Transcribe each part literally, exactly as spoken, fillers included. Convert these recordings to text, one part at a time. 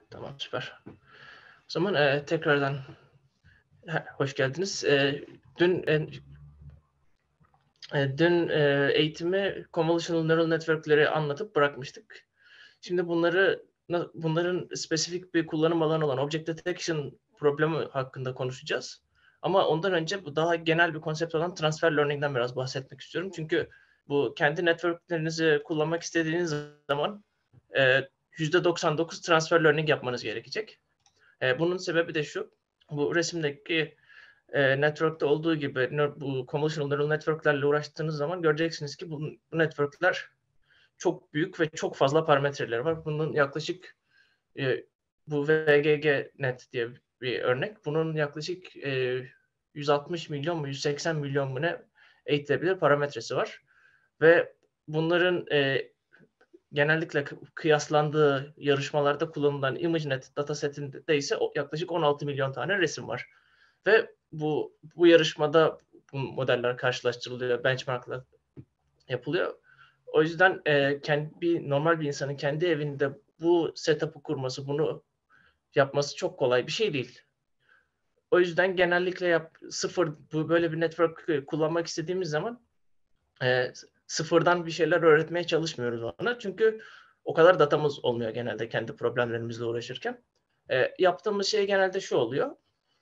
Tamam, süper. O zaman e, tekrardan ha, hoş geldiniz. E, dün e, e, dün e, eğitimi Convolutional Neural Network'leri anlatıp bırakmıştık. Şimdi bunları bunların spesifik bir kullanım alanı olan Object Detection problemi hakkında konuşacağız. Ama ondan önce bu daha genel bir konsept olan Transfer Learning'den biraz bahsetmek istiyorum. Çünkü bu kendi networklerinizi kullanmak istediğiniz zaman e, yüzde doksan dokuz Transfer Learning yapmanız gerekecek. E, bunun sebebi de şu, bu resimdeki e, network'te olduğu gibi bu convolutional neural network'lerle uğraştığınız zaman göreceksiniz ki bu, bu network'ler çok büyük ve çok fazla parametreleri var. Bunun yaklaşık e, bu V G G net diye bir örnek. Bunun yaklaşık e, yüz altmış milyon mu yüz seksen milyon mu ne eğitilebilir parametresi var. Ve bunların e, genellikle kıyaslandığı yarışmalarda kullanılan ImageNet datasetinde ise yaklaşık on altı milyon tane resim var. Ve bu bu yarışmada bu modeller karşılaştırılıyor, benchmarklar yapılıyor. O yüzden e, kendi bir normal bir insanın kendi evinde bu setup'ı kurması, bunu yapması çok kolay bir şey değil. O yüzden genellikle yap, sıfır bu böyle bir network kullanmak istediğimiz zaman e, sıfırdan bir şeyler öğretmeye çalışmıyoruz ona. Çünkü o kadar datamız olmuyor genelde kendi problemlerimizle uğraşırken. E, yaptığımız şey genelde şu oluyor.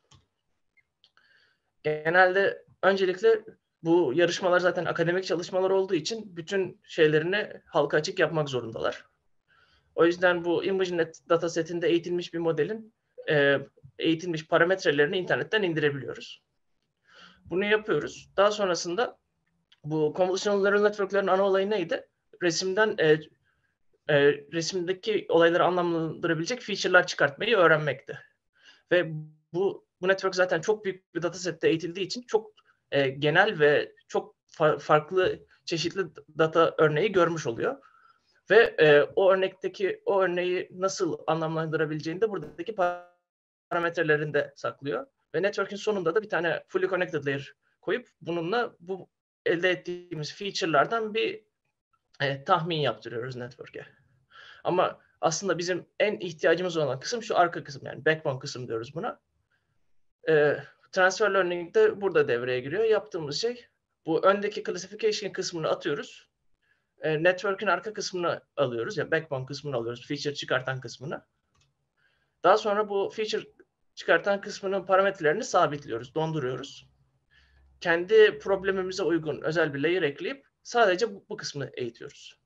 Genelde öncelikle bu yarışmalar zaten akademik çalışmalar olduğu için bütün şeylerini halka açık yapmak zorundalar. O yüzden bu ImageNet datasetinde eğitilmiş bir modelin e, eğitilmiş parametrelerini internetten indirebiliyoruz. Bunu yapıyoruz. Daha sonrasında bu convolutional neural network'lerin ana olayı neydi? Resimden e, e, resimdeki olayları anlamlandırabilecek feature'lar çıkartmayı öğrenmekti. Ve bu bu network zaten çok büyük bir datasette eğitildiği için çok e, genel ve çok fa- farklı çeşitli data örneği görmüş oluyor. Ve e, o örnekteki o örneği nasıl anlamlandırabileceğini de buradaki parametrelerinde saklıyor. Ve network'ün sonunda da bir tane fully connected layer koyup bununla bu elde ettiğimiz feature'lardan bir e, tahmin yaptırıyoruz network'e. Ama aslında bizim en ihtiyacımız olan kısım şu arka kısım, yani backbone kısım diyoruz buna. E, transfer learning de burada devreye giriyor. Yaptığımız şey bu öndeki classification kısmını atıyoruz. E, network'ün arka kısmını alıyoruz. Ya yani backbone kısmını alıyoruz. Feature çıkartan kısmını. Daha sonra bu feature çıkartan kısmının parametrelerini sabitliyoruz, donduruyoruz. Kendi problemimize uygun özel bir layer ekleyip sadece bu, bu kısmını eğitiyoruz.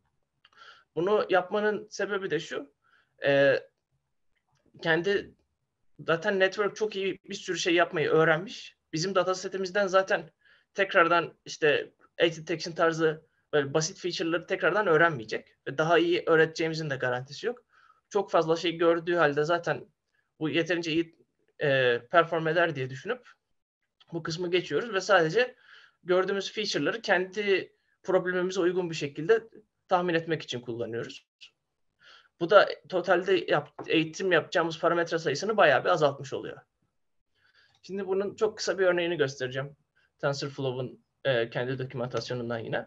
Bunu yapmanın sebebi de şu. E, kendi zaten network çok iyi bir sürü şey yapmayı öğrenmiş. Bizim datasetimizden zaten tekrardan işte edge detection tarzı böyle basit feature'ları tekrardan öğrenmeyecek. Ve daha iyi öğreteceğimizin de garantisi yok. Çok fazla şey gördüğü halde zaten bu yeterince iyi e, perform eder diye düşünüp bu kısmı geçiyoruz ve sadece gördüğümüz feature'ları kendi problemimize uygun bir şekilde tahmin etmek için kullanıyoruz. Bu da totalde yap, eğitim yapacağımız parametre sayısını bayağı bir azaltmış oluyor. Şimdi bunun çok kısa bir örneğini göstereceğim. TensorFlow'un e, kendi dokümantasyonundan yine.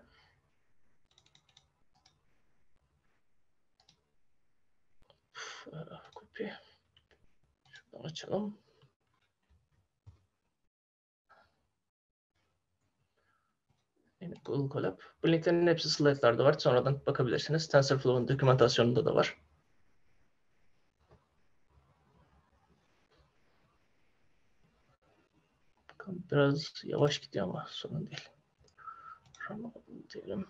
Copy. Şuradan açalım. Yine Google Colab. Bu linklerin hepsi slaytlarda var. Sonradan bakabilirsiniz. TensorFlow'un dokümantasyonunda da var. Biraz yavaş gidiyor ama sorun değil. Diyelim.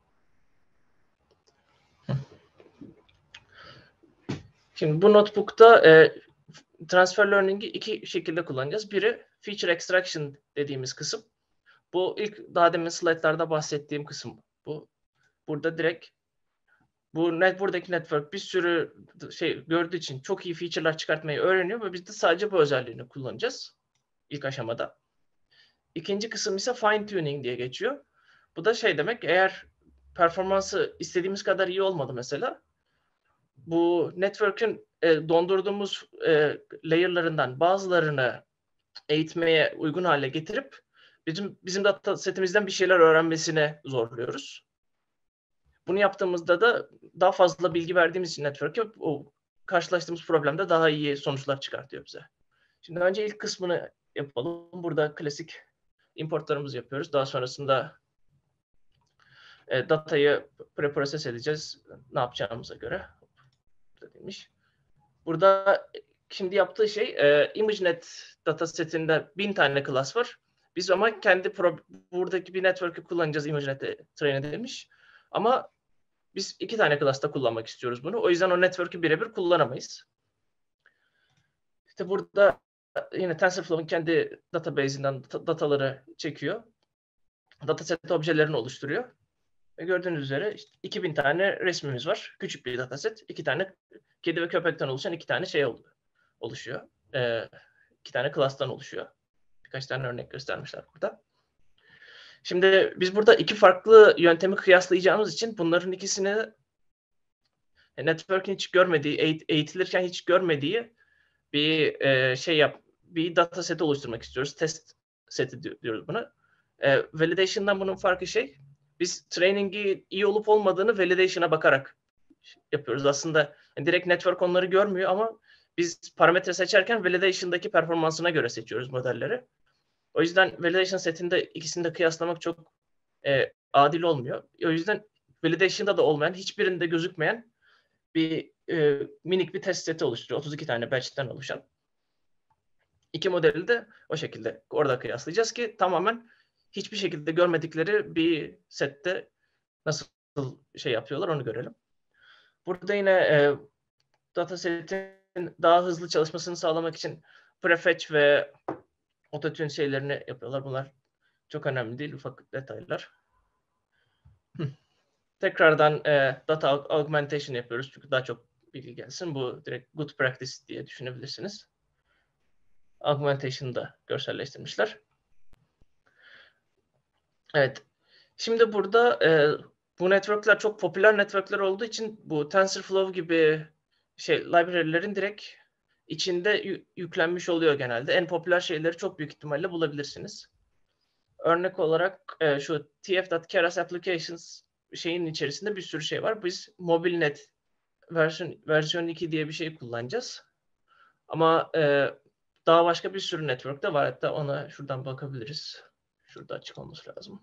Şimdi bu notebook'ta e, transfer learning'i iki şekilde kullanacağız. Biri feature extraction dediğimiz kısım. Bu ilk daha demin slaytlarda bahsettiğim kısım. Bu burada direkt bu net buradaki network bir sürü şey gördüğü için çok iyi feature'lar çıkartmayı öğreniyor ve biz de sadece bu özelliğini kullanacağız ilk aşamada. İkinci kısım ise fine tuning diye geçiyor. Bu da şey demek, eğer performansı istediğimiz kadar iyi olmadı mesela, bu network'ün e, dondurduğumuz e, layer'larından bazılarını eğitmeye uygun hale getirip bizim bizim data setimizden bir şeyler öğrenmesine zorluyoruz. Bunu yaptığımızda da daha fazla bilgi verdiğimiz için network'e o karşılaştığımız problemde daha iyi sonuçlar çıkartıyor bize. Şimdi önce ilk kısmını yapalım. Burada klasik importlarımızı yapıyoruz. Daha sonrasında e, datayı preproses edeceğiz ne yapacağımıza göre. Demiş. Burada şimdi yaptığı şey e, ImageNet datasetinde bin tane class var. Biz ama kendi pro, buradaki bir network'ü kullanacağız ImageNet'e train edilmiş. Ama biz iki tane class'ta kullanmak istiyoruz bunu. O yüzden o network'ü birebir kullanamayız. İşte burada yine TensorFlow'un kendi database'inden dataları çekiyor. Dataset objelerini oluşturuyor. Ve gördüğünüz üzere işte iki bin tane resmimiz var. Küçük bir dataset. İki tane kedi ve köpekten oluşan iki tane şey oluşuyor. Ee, iki tane class'tan oluşuyor. Birkaç tane örnek göstermişler burada. Şimdi biz burada iki farklı yöntemi kıyaslayacağımız için bunların ikisini network'in hiç görmediği, eğitilirken hiç görmediği bir e, şey yap, bir data seti oluşturmak istiyoruz. Test seti diyoruz buna. E, validation'dan bunun farkı şey, biz training'i iyi olup olmadığını validation'a bakarak yapıyoruz. Aslında yani direkt network onları görmüyor ama biz parametre seçerken validation'daki performansına göre seçiyoruz modelleri. O yüzden validation setinde ikisini de kıyaslamak çok e, adil olmuyor. O yüzden validation'da da olmayan, hiçbirinde gözükmeyen bir e, minik bir test seti oluşturuyor. otuz iki tane batch'ten oluşan. İki modeli de o şekilde orada kıyaslayacağız ki tamamen hiçbir şekilde görmedikleri bir sette nasıl şey yapıyorlar onu görelim. Burada yine e, datasetin daha hızlı çalışmasını sağlamak için prefetch ve autotune şeylerini yapıyorlar. Bunlar çok önemli değil, ufak detaylar. Tekrardan e, data augmentation yapıyoruz çünkü daha çok bilgi gelsin. Bu direkt good practice diye düşünebilirsiniz. Augmentation'ı da görselleştirmişler. Evet. Şimdi burada e, bu networkler çok popüler networkler olduğu için bu TensorFlow gibi şey library'lerin direkt içinde yüklenmiş oluyor genelde. En popüler şeyleri çok büyük ihtimalle bulabilirsiniz. Örnek olarak e, şu T F dot Keras Applications şeyin içerisinde bir sürü şey var. Biz MobileNet versiyon, versiyon iki diye bir şey kullanacağız. Ama e, daha başka bir sürü network de var. Hatta ona şuradan bakabiliriz. Şurada açık olması lazım.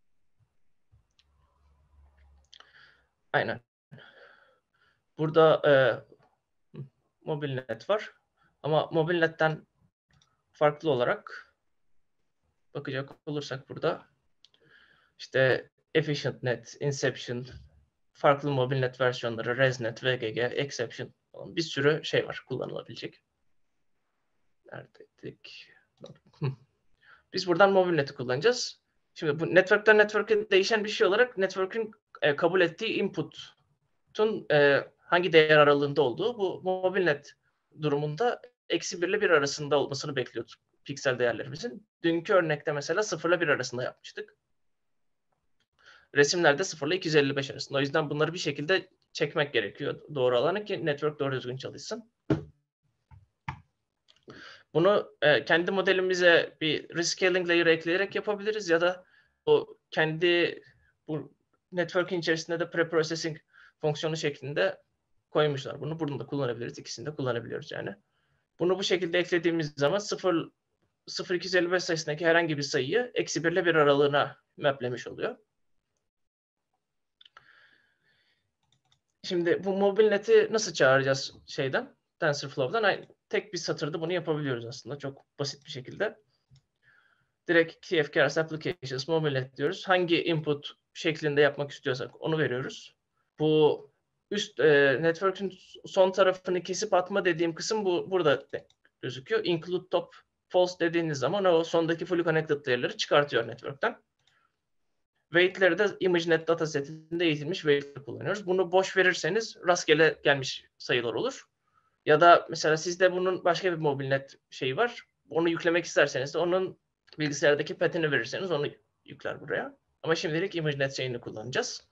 Aynen. Burada e, MobileNet var. Ama MobileNet'ten farklı olarak bakacak olursak burada işte EfficientNet, Inception, farklı MobileNet versiyonları, ResNet, V G G, Exception falan bir sürü şey var kullanılabilecek. Neredeydik? Biz buradan MobileNet'i kullanacağız. Şimdi bu network'ten network'e değişen bir şey olarak network'ün e, kabul ettiği input'un e, hangi değer aralığında olduğu bu MobileNet durumunda eksi bir ile bir arasında olmasını bekliyorduk piksel değerlerimizin. Dünkü örnekte mesela sıfır ile bir arasında yapmıştık. Resimlerde sıfır ile iki yüz elli beş arasında. O yüzden bunları bir şekilde çekmek gerekiyor doğru alana ki network doğru düzgün çalışsın. Bunu e, kendi modelimize bir rescaling layer ekleyerek yapabiliriz ya da o kendi bu network'in içerisinde de preprocessing fonksiyonu şeklinde koymuşlar. Bunu burada da kullanabiliriz. İkisini de kullanabiliyoruz yani. Bunu bu şekilde eklediğimiz zaman sıfır sıfır iki yüz elli beş sayısındaki herhangi bir sayıyı eksi bir ile bir aralığına maplemiş oluyor. Şimdi bu MobileNet'i nasıl çağıracağız şeyden? TensorFlow'dan aynı, tek bir satırda bunu yapabiliyoruz aslında çok basit bir şekilde. Direkt T F Keras Applications MobileNet diyoruz. Hangi input şeklinde yapmak istiyorsak onu veriyoruz. Bu üst e, network'ün son tarafını kesip atma dediğim kısım bu burada gözüküyor. Include top false dediğiniz zaman o sondaki fully connected değerleri çıkartıyor network'ten. Weight'leri de ImageNet datasetinde eğitilmiş weight'leri kullanıyoruz. Bunu boş verirseniz rastgele gelmiş sayılar olur. Ya da mesela sizde bunun başka bir MobileNet şeyi var. Onu yüklemek isterseniz de onun bilgisayardaki path'ini verirseniz onu yükler buraya. Ama şimdilik ImageNet şeyini kullanacağız.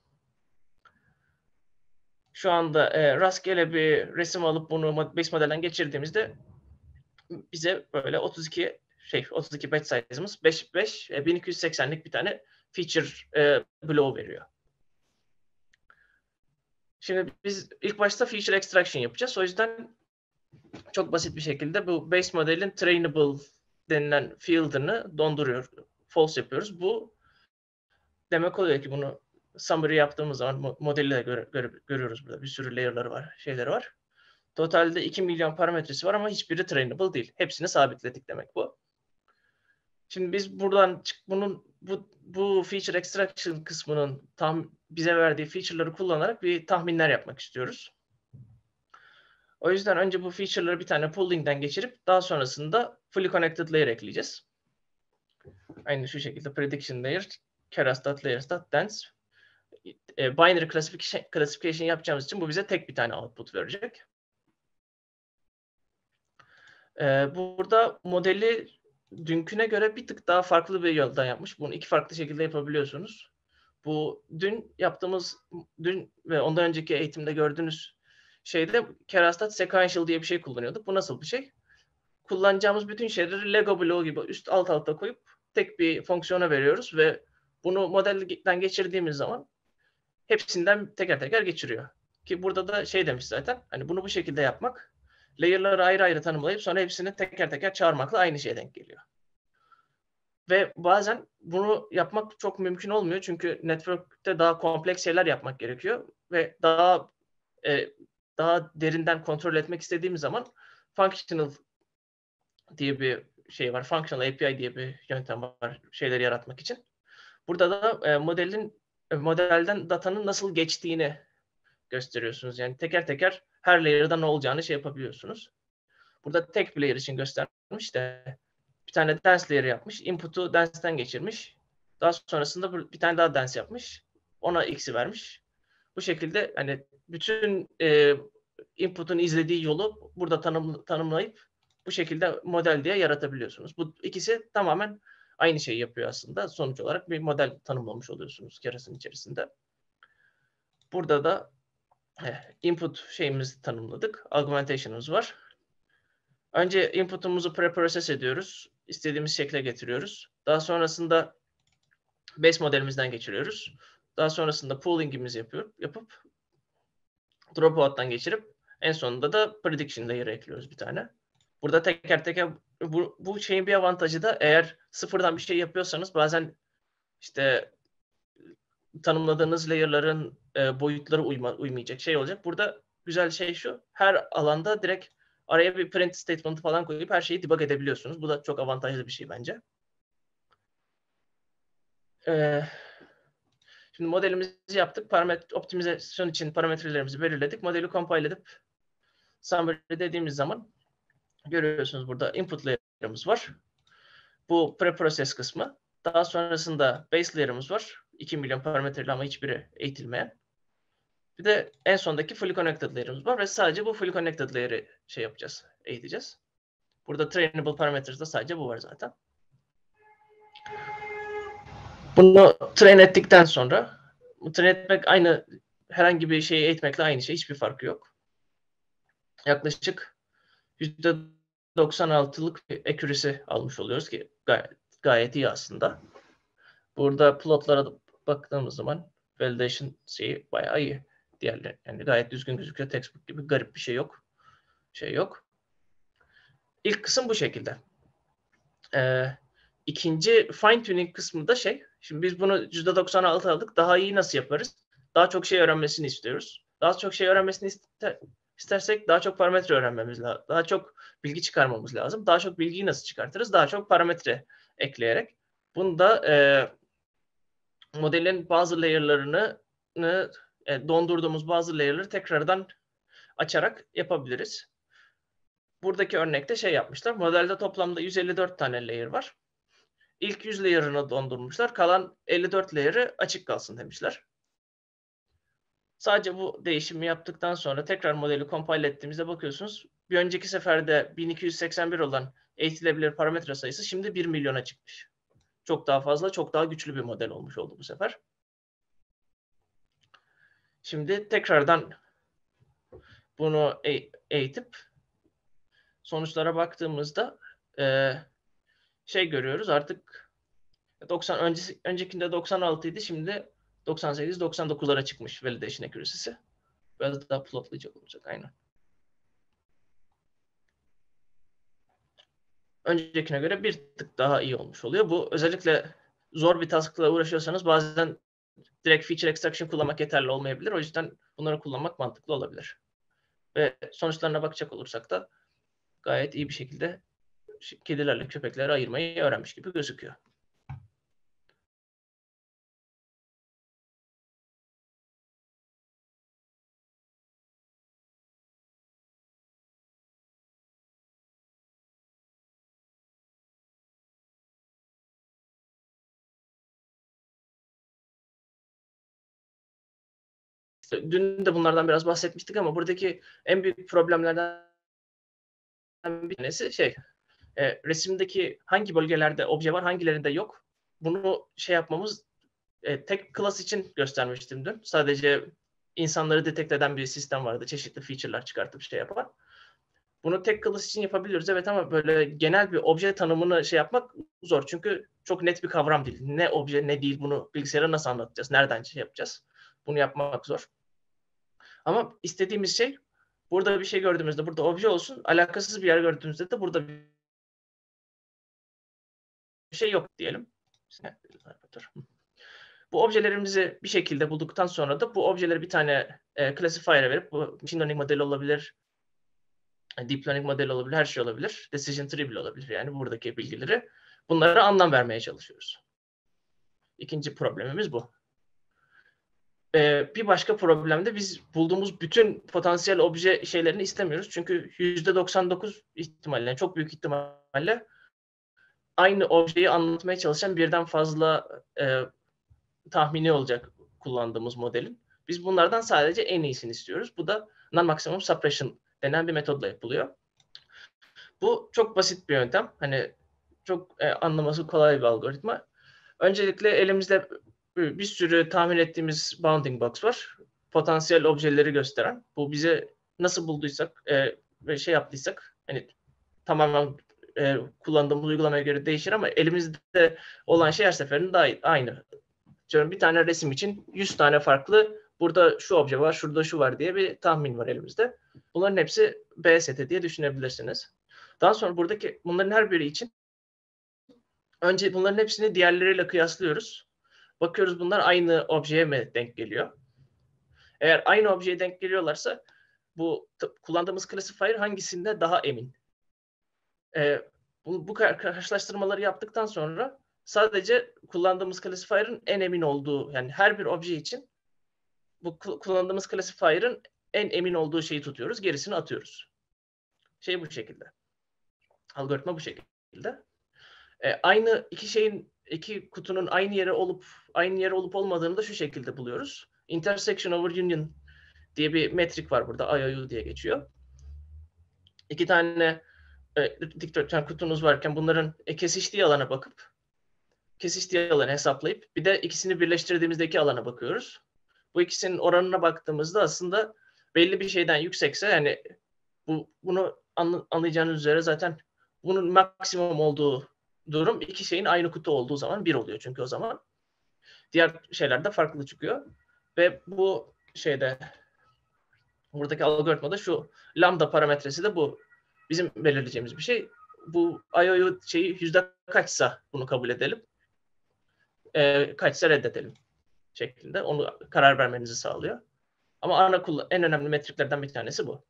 Şu anda e, rastgele bir resim alıp bunu base modelden geçirdiğimizde bize böyle otuz iki şey otuz iki batch size'ımız beş beş bin iki yüz seksenlik bir tane feature e, bloğu veriyor. Şimdi biz ilk başta feature extraction yapacağız. O yüzden çok basit bir şekilde bu base modelin trainable denilen field'ını donduruyor. False yapıyoruz. Bu demek oluyor ki bunu summary yaptığımız zaman modeli de gör, gör, görüyoruz burada. Bir sürü layer'ları var, şeyleri var. Totalde iki milyon parametresi var ama hiçbiri trainable değil. Hepsini sabitledik demek bu. Şimdi biz buradan bunun bu bu feature extraction kısmının tam bize verdiği feature'ları kullanarak bir tahminler yapmak istiyoruz. O yüzden önce bu feature'ları bir tane pooling'den geçirip daha sonrasında fully connected layer ekleyeceğiz. Aynı şu şekilde prediction layer, keras.layers.dance. E, binary classification, classification yapacağımız için bu bize tek bir tane output verecek. E, burada modeli dünküne göre bir tık daha farklı bir yoldan yapmış. Bunu iki farklı şekilde yapabiliyorsunuz. Bu dün yaptığımız, dün ve ondan önceki eğitimde gördüğünüz şeyde Keras sequential diye bir şey kullanıyorduk. Bu nasıl bir şey? Kullanacağımız bütün şeyleri Lego bloğu gibi üst alt alta koyup tek bir fonksiyona veriyoruz ve bunu modelden geçirdiğimiz zaman hepsinden teker teker geçiriyor. Ki burada da şey demiş zaten, hani bunu bu şekilde yapmak, layer'ları ayrı ayrı tanımlayıp sonra hepsini teker teker çağırmakla aynı şeye denk geliyor. Ve bazen bunu yapmak çok mümkün olmuyor çünkü network'te daha kompleks şeyler yapmak gerekiyor ve daha e, daha derinden kontrol etmek istediğimiz zaman functional diye bir şey var. Functional A P I diye bir yöntem var şeyleri yaratmak için. Burada da e, modelin e, modelden datanın nasıl geçtiğini gösteriyorsunuz. Yani teker teker her layer'da ne olacağını şey yapabiliyorsunuz. Burada tek bir layer için göstermiş de bir tane dance layer yapmış. Input'u dance'den geçirmiş. Daha sonrasında bir tane daha dance yapmış. Ona x'i vermiş. Bu şekilde hani bütün e, input'un izlediği yolu burada tanım, tanımlayıp bu şekilde model diye yaratabiliyorsunuz. Bu ikisi tamamen aynı şeyi yapıyor aslında. Sonuç olarak bir model tanımlamış oluyorsunuz Keras'ın içerisinde. Burada da input şeyimizi tanımladık. Augmentation'ımız var. Önce input'umuzu preprocess ediyoruz. İstediğimiz şekle getiriyoruz. Daha sonrasında base modelimizden geçiriyoruz. Daha sonrasında pooling'imizi yapıyor, yapıp dropout'tan geçirip en sonunda da prediction layer'ı ekliyoruz bir tane. Burada teker teker bu, bu şeyin bir avantajı da eğer sıfırdan bir şey yapıyorsanız bazen işte tanımladığınız layer'ların e, boyutları uyma, uymayacak şey olacak. Burada güzel şey şu, her alanda direkt araya bir print statement falan koyup her şeyi debug edebiliyorsunuz. Bu da çok avantajlı bir şey bence. Ee, şimdi modelimizi yaptık. Parametre, optimizasyon için parametrelerimizi belirledik. Modeli compile edip summary dediğimiz zaman görüyorsunuz burada input layer'ımız var. Bu preprocess kısmı. Daha sonrasında base layer'ımız var. iki milyon parametreli ama hiçbiri eğitilmeyen. Bir de en sondaki fully connected layer'ımız var ve sadece bu fully connected layer'ı şey yapacağız, eğiteceğiz. Burada trainable parametres'de sadece bu var zaten. Bunu train ettikten sonra, train etmek aynı, herhangi bir şeyi eğitmekle aynı şey, hiçbir farkı yok. Yaklaşık yüzde doksan altılık bir accuracy almış oluyoruz ki gayet, gayet iyi aslında. Burada plotlara baktığımız zaman validation şeyi bayağı iyi. Diğerleri yani gayet düzgün gözüküyor. Textbook gibi garip bir şey yok. Şey yok. İlk kısım bu şekilde. Ee, ikinci fine tuning kısmı da şey. Şimdi biz bunu yüzde doksan altı aldık. Daha iyi nasıl yaparız? Daha çok şey öğrenmesini istiyoruz. Daha çok şey öğrenmesini ister, istersek daha çok parametre öğrenmemiz lazım. Daha çok bilgi çıkarmamız lazım. Daha çok bilgiyi nasıl çıkartırız? Daha çok parametre ekleyerek. Bunu da e, modelin bazı layer'larını e, dondurduğumuz bazı layer'ları tekrardan açarak yapabiliriz. Buradaki örnekte şey yapmışlar. Modelde toplamda yüz elli dört tane layer var. İlk yüz layer'ını dondurmuşlar. Kalan elli dört layer'ı açık kalsın demişler. Sadece bu değişimi yaptıktan sonra tekrar modeli compile ettiğimizde bakıyorsunuz. Bir önceki seferde bin iki yüz seksen bir olan eğitilebilir parametre sayısı şimdi bir milyona çıkmış. Çok daha fazla, çok daha güçlü bir model olmuş oldu bu sefer. Şimdi tekrardan bunu eğitip sonuçlara baktığımızda e, şey görüyoruz artık doksan öncesi, öncekinde doksan altı idi, şimdi doksan sekiz doksan dokuzlara çıkmış validation accuracy'si. Biraz daha plotlayacak olacak. Aynen. Öncekine göre bir tık daha iyi olmuş oluyor. Bu özellikle zor bir task'la uğraşıyorsanız bazen direkt feature extraction kullanmak yeterli olmayabilir. O yüzden bunları kullanmak mantıklı olabilir. Ve sonuçlarına bakacak olursak da gayet iyi bir şekilde kedilerle köpekleri ayırmayı öğrenmiş gibi gözüküyor. Dün de bunlardan biraz bahsetmiştik ama buradaki en büyük problemlerden bir tanesi şey, e, resimdeki hangi bölgelerde obje var, hangilerinde yok. Bunu şey yapmamız, e, tek class için göstermiştim dün. Sadece insanları detekte eden bir sistem vardı. Çeşitli feature'lar çıkartıp şey yapan. Bunu tek class için yapabiliyoruz evet ama böyle genel bir obje tanımını şey yapmak zor. Çünkü çok net bir kavram değil. Ne obje ne değil bunu bilgisayara nasıl anlatacağız? Nereden şey yapacağız? Bunu yapmak zor. Ama istediğimiz şey burada bir şey gördüğümüzde burada obje olsun. Alakasız bir yer gördüğümüzde de burada bir şey yok diyelim. Bu objelerimizi bir şekilde bulduktan sonra da bu objeleri bir tane e, classifier'e verip bu machine learning modeli olabilir, deep learning modeli olabilir, her şey olabilir. Decision tree bile olabilir yani buradaki bilgileri. Bunlara anlam vermeye çalışıyoruz. İkinci problemimiz bu. Ee, bir başka problem de biz bulduğumuz bütün potansiyel obje şeylerini istemiyoruz. Çünkü yüzde doksan dokuz ihtimalle, yani çok büyük ihtimalle aynı objeyi anlatmaya çalışan birden fazla e, tahmini olacak kullandığımız modelin. Biz bunlardan sadece en iyisini istiyoruz. Bu da non-maximum suppression denen bir metodla yapılıyor. Bu çok basit bir yöntem. Hani çok e, anlaması kolay bir algoritma. Öncelikle elimizde bir sürü tahmin ettiğimiz bounding box var. Potansiyel objeleri gösteren. Bu bize nasıl bulduysak e, ve şey yaptıysak hani tamamen e, kullandığımız uygulamaya göre değişir ama elimizde olan şey her seferinde aynı. Diyorum bir tane resim için yüz tane farklı burada şu obje var, şurada şu var diye bir tahmin var elimizde. Bunların hepsi B seti diye düşünebilirsiniz. Daha sonra buradaki bunların her biri için önce bunların hepsini diğerleriyle kıyaslıyoruz. Bakıyoruz bunlar aynı objeye mi denk geliyor? Eğer aynı objeye denk geliyorlarsa bu kullandığımız classifier hangisinde daha emin? Ee, bu, bu karşılaştırmaları yaptıktan sonra sadece kullandığımız classifier'ın en emin olduğu yani her bir obje için bu kullandığımız classifier'ın en emin olduğu şeyi tutuyoruz. Gerisini atıyoruz. Şey bu şekilde. Algoritma bu şekilde. E, aynı iki şeyin iki kutunun aynı yere olup aynı yere olup olmadığını da şu şekilde buluyoruz. Intersection over union diye bir metrik var burada. I O U diye geçiyor. İki tane e, dikdörtgen kutunuz varken bunların e, kesiştiği alana bakıp kesiştiği alanı hesaplayıp bir de ikisini birleştirdiğimizdeki alana bakıyoruz. Bu ikisinin oranına baktığımızda aslında belli bir şeyden yüksekse yani bu bunu anlayacağınız üzere zaten bunun maksimum olduğu durum iki şeyin aynı kutu olduğu zaman bir oluyor çünkü o zaman. Diğer şeyler de farklı çıkıyor. Ve bu şeyde buradaki algoritmada şu lambda parametresi de bu. Bizim belirleyeceğimiz bir şey. Bu I O U şeyi yüzde kaçsa bunu kabul edelim. E, kaçsa reddedelim şeklinde. Onu karar vermenizi sağlıyor. Ama ana en önemli metriklerden bir tanesi bu.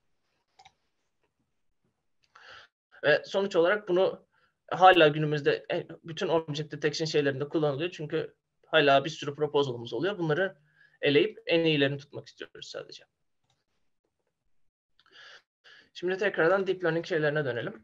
Ve sonuç olarak bunu hala günümüzde bütün object detection şeylerinde kullanılıyor. Çünkü hala bir sürü proposalımız oluyor. Bunları eleyip en iyilerini tutmak istiyoruz sadece. Şimdi tekrardan deep learning şeylerine dönelim.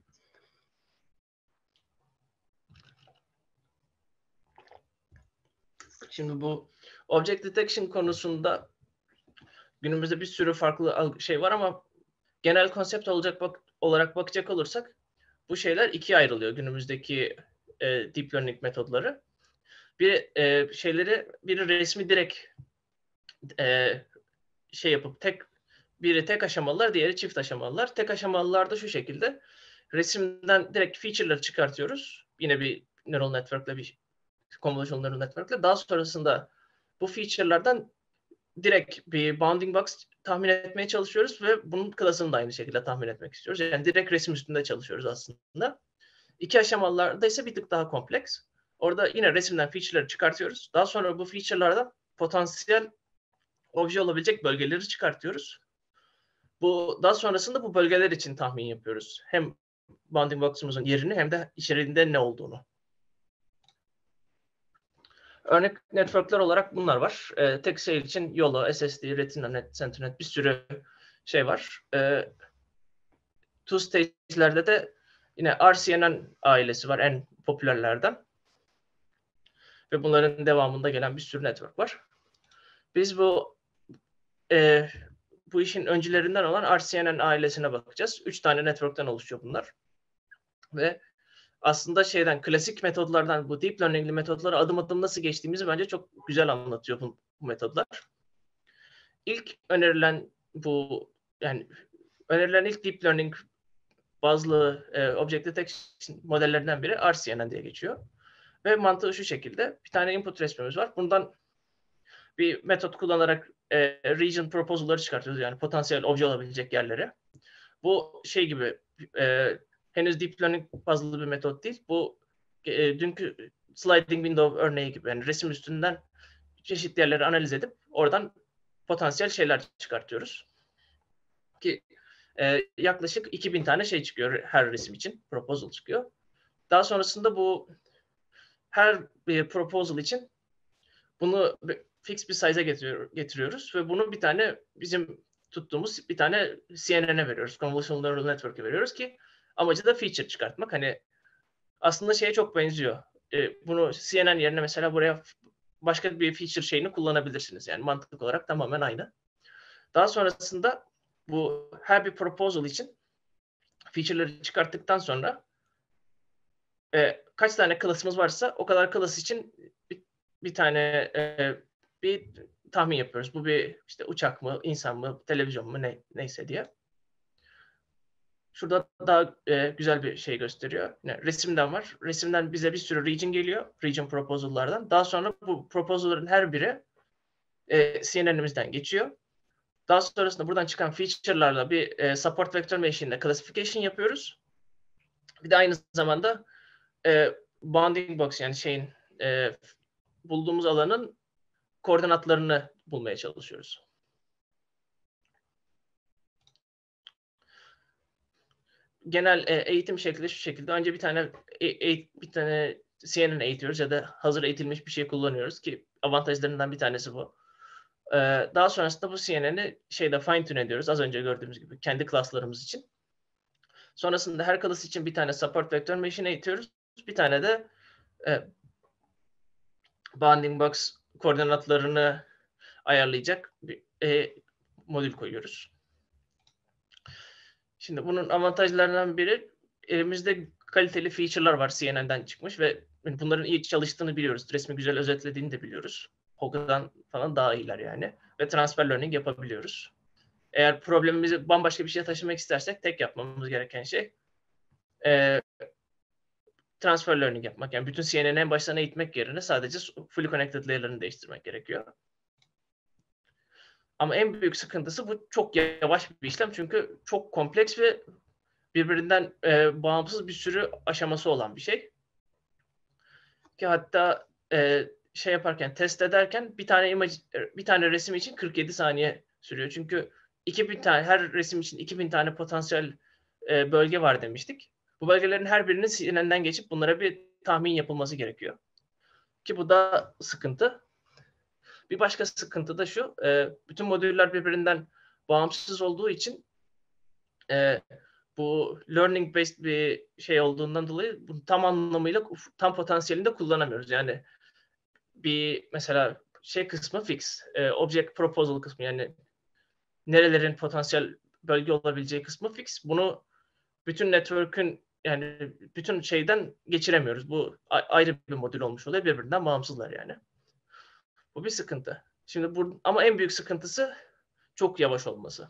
Şimdi bu object detection konusunda günümüzde bir sürü farklı şey var ama genel konsept olacak bak olarak bakacak olursak bu şeyler ikiye ayrılıyor günümüzdeki e, deep learning metodları. Bir e, şeyleri biri resmi direkt e, şey yapıp tek biri tek aşamalılar, diğeri çift aşamalılar. Tek aşamalılar da şu şekilde resimden direkt feature'ları çıkartıyoruz. Yine bir neural network'le bir convolutional neural network'le. Daha sonrasında bu feature'lardan direkt bir bounding box tahmin etmeye çalışıyoruz ve bunun klasını da aynı şekilde tahmin etmek istiyoruz. Yani direkt resim üstünde çalışıyoruz aslında. İki aşamalarda ise bir tık daha kompleks. Orada yine resimden feature'ları çıkartıyoruz. Daha sonra bu feature'lardan potansiyel obje olabilecek bölgeleri çıkartıyoruz. Bu daha sonrasında bu bölgeler için tahmin yapıyoruz. Hem bounding box'umuzun yerini hem de içerisinde ne olduğunu. Örnek network'ler olarak bunlar var. E, tek şey için YOLO, S S D, RetinaNet, CenturyNet bir sürü şey var. E, two stage'lerde de yine R C N N ailesi var en popülerlerden. Ve bunların devamında gelen bir sürü network var. Biz bu e, bu işin öncülerinden olan R C N N ailesine bakacağız. Üç tane network'ten oluşuyor bunlar. Ve aslında şeyden klasik metodlardan bu deep learning'li metodlara adım adım nasıl geçtiğimizi bence çok güzel anlatıyor bu, bu metodlar. İlk önerilen bu yani önerilen ilk deep learning bazlı e, object detection modellerinden biri R C N N diye geçiyor. Ve mantığı şu şekilde. Bir tane input resmimiz var. Bundan bir metot kullanarak e, region proposal'ları çıkartıyoruz. Yani potansiyel obje olabilecek yerlere. Bu şey gibi e, henüz deep learning bazlı bir metot değil. Bu e, dünkü sliding window örneği gibi. Yani resim üstünden çeşitli yerleri analiz edip oradan potansiyel şeyler çıkartıyoruz. Ki e, yaklaşık iki bin tane şey çıkıyor her resim için. Proposal çıkıyor. Daha sonrasında bu her bir proposal için bunu fix bir size'a getiriyor, getiriyoruz ve bunu bir tane bizim tuttuğumuz bir tane C N N'e veriyoruz. Convolutional Neural Network'e veriyoruz ki amacı da feature çıkartmak. Hani aslında şeye çok benziyor. E, bunu C N N yerine mesela buraya başka bir feature şeyini kullanabilirsiniz. Yani mantıklı olarak tamamen aynı. Daha sonrasında bu her bir proposal için feature'ları çıkarttıktan sonra e, kaç tane class'ımız varsa o kadar class için bir, bir tane e, bir tahmin yapıyoruz. Bu bir işte uçak mı, insan mı, televizyon mu ne, neyse diye. Şurada daha e, güzel bir şey gösteriyor. Yani resimden var. Resimden bize bir sürü region geliyor. Region proposal'lardan. Daha sonra bu proposal'ların her biri e, C N N'imizden geçiyor. Daha sonrasında buradan çıkan feature'larla bir e, support vector machine'le classification yapıyoruz. Bir de aynı zamanda e, bounding box yani şeyin e, bulduğumuz alanın koordinatlarını bulmaya çalışıyoruz. Genel e, eğitim şekli şu şekilde. Önce bir tane e, e, bir tane C N N eğitiyoruz ya da hazır eğitilmiş bir şey kullanıyoruz ki avantajlarından bir tanesi bu. E, daha sonrasında bu C N N'i şeyde fine tune ediyoruz. Az önce gördüğümüz gibi kendi klaslarımız için. Sonrasında her class için bir tane support vector machine eğitiyoruz. Bir tane de e, bounding box koordinatlarını ayarlayacak bir e, modül koyuyoruz. Şimdi bunun avantajlarından biri elimizde kaliteli feature'lar var C N N'den çıkmış ve bunların iyi çalıştığını biliyoruz. Resmi güzel özetlediğini de biliyoruz. Hogg'dan falan daha iyiler yani. Ve transfer learning yapabiliyoruz. Eğer problemimizi bambaşka bir şeye taşımak istersek tek yapmamız gereken şey e, transfer learning yapmak. Yani bütün C N N'i en baştan eğitmek yerine sadece fully connected layer'larını değiştirmek gerekiyor. Ama en büyük sıkıntısı bu çok yavaş bir işlem. Çünkü çok kompleks ve birbirinden e, bağımsız bir sürü aşaması olan bir şey. Ki hatta e, şey yaparken, test ederken bir tane imaj, bir tane resim için kırk yedi saniye sürüyor. Çünkü iki bin tane her resim için iki bin tane potansiyel e, bölge var demiştik. Bu bölgelerin her birinin C N N'den geçip bunlara bir tahmin yapılması gerekiyor. Ki bu da sıkıntı. Bir başka sıkıntı da şu, e, bütün modüller birbirinden bağımsız olduğu için e, bu learning based bir şey olduğundan dolayı bunu tam anlamıyla tam potansiyelinde kullanamıyoruz. Yani bir mesela şey kısmı fix, e, object proposal kısmı yani nerelerin potansiyel bölge olabileceği kısmı fix. Bunu bütün network'ün yani bütün şeyden geçiremiyoruz. Bu ayrı bir modül olmuş oluyor. Birbirinden bağımsızlar yani. Bu bir sıkıntı. Şimdi bu ama en büyük sıkıntısı çok yavaş olması.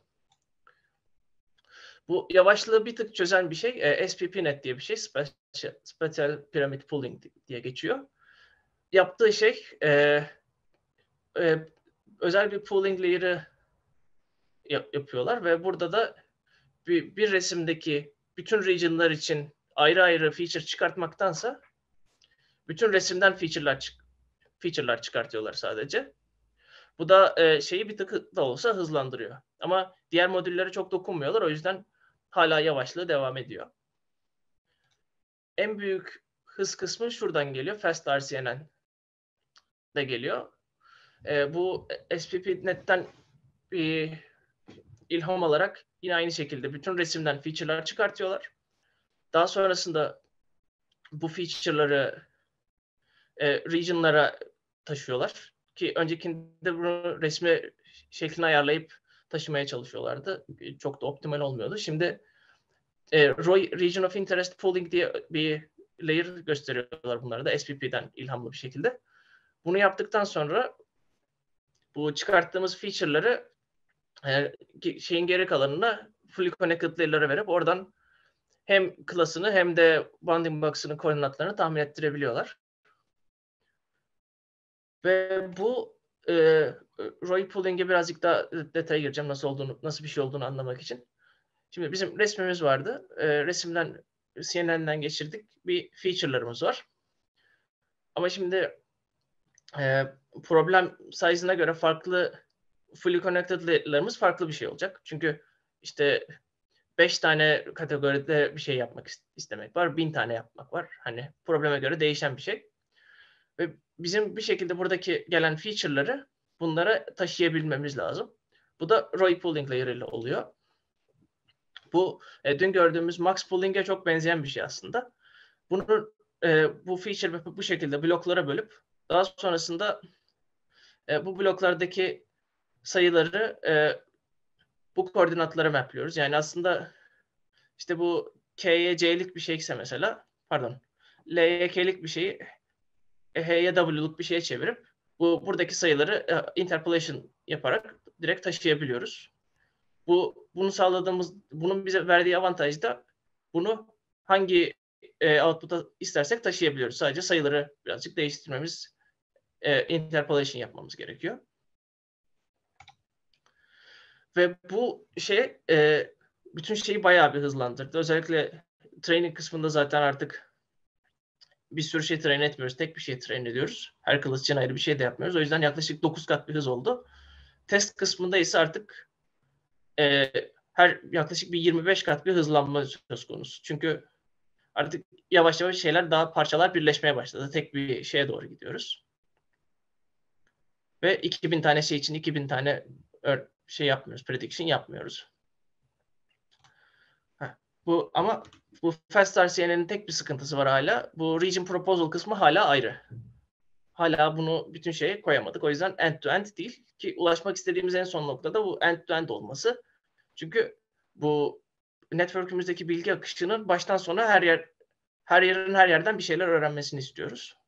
Bu yavaşlığı bir tık çözen bir şey e, S P P net diye bir şey. Special, Special Pyramid Pooling diye geçiyor. Yaptığı şey e, e, özel bir pooling layer'ı yap- yapıyorlar ve burada da bir, bir resimdeki bütün region'lar için ayrı ayrı feature çıkartmaktansa bütün resimden feature'lar çık feature'lar çıkartıyorlar sadece. Bu da e, şeyi bir tık da olsa hızlandırıyor. Ama diğer modüllere çok dokunmuyorlar. O yüzden hala yavaşlığı devam ediyor. En büyük hız kısmı şuradan geliyor. Fast R C N N de geliyor. E, bu S P P Net'ten bir ilham alarak yine aynı şekilde bütün resimden feature'lar çıkartıyorlar. Daha sonrasında bu feature'ları e, region'lara taşıyorlar. Ki öncekinde bunu resmi şeklini ayarlayıp taşımaya çalışıyorlardı. Çok da optimal olmuyordu. Şimdi e, Region of Interest Pooling diye bir layer gösteriyorlar bunlara da S P P'den ilhamlı bir şekilde. Bunu yaptıktan sonra bu çıkarttığımız feature'ları e, şeyin geri kalanına fully connected layer'lara verip oradan hem klasını hem de bounding box'ının koordinatlarını tahmin ettirebiliyorlar. Ve bu e, Roy Pooling'e birazcık daha detaya gireceğim nasıl olduğunu, nasıl bir şey olduğunu anlamak için. Şimdi bizim resmimiz vardı. E, resimden C N N'den geçirdik. Bir feature'larımız var. Ama şimdi e, problem size'ına göre farklı fully connected'larımız farklı bir şey olacak. Çünkü işte beş tane kategoride bir şey yapmak istemek var. bin tane yapmak var. Hani probleme göre değişen bir şey. Ve bizim bir şekilde buradaki gelen feature'ları bunlara taşıyabilmemiz lazım. Bu da Roy Pooling Layer ile oluyor. Bu e, dün gördüğümüz Max Pooling'e çok benzeyen bir şey aslında. Bunu e, bu feature bu şekilde bloklara bölüp daha sonrasında e, bu bloklardaki sayıları e, bu koordinatlara mapliyoruz. Yani aslında işte bu K'ye C'lik bir şeyse mesela, pardon, L'ye K'lik bir şeyi H'ye W'luk bir şeye çevirip bu buradaki sayıları e, interpolation yaparak direkt taşıyabiliyoruz. Bu bunu sağladığımız, bunun bize verdiği avantaj da bunu hangi e, output'a istersek taşıyabiliyoruz. Sadece sayıları birazcık değiştirmemiz, e, interpolation yapmamız gerekiyor. Ve bu şey e, bütün şeyi bayağı bir hızlandırdı. Özellikle training kısmında zaten artık bir sürü şey train etmiyoruz. Tek bir şey train ediyoruz. Her klas için ayrı bir şey de yapmıyoruz. O yüzden yaklaşık dokuz kat bir hız oldu. Test kısmında ise artık e, her yaklaşık bir yirmi beş kat bir hızlanma söz konusu. Çünkü artık yavaş yavaş şeyler, daha parçalar birleşmeye başladı. Tek bir şeye doğru gidiyoruz. Ve iki bin tane şey için iki bin tane şey yapmıyoruz. Prediction yapmıyoruz. Heh. Bu ama bu Fast R C N'nin tek bir sıkıntısı var hala. Bu region proposal kısmı hala ayrı. Hala bunu bütün şeye koyamadık. O yüzden end to end değil. Ki ulaşmak istediğimiz en son noktada bu end to end olması. Çünkü bu network'ümüzdeki bilgi akışının baştan sona her yer her yerin her yerden bir şeyler öğrenmesini istiyoruz.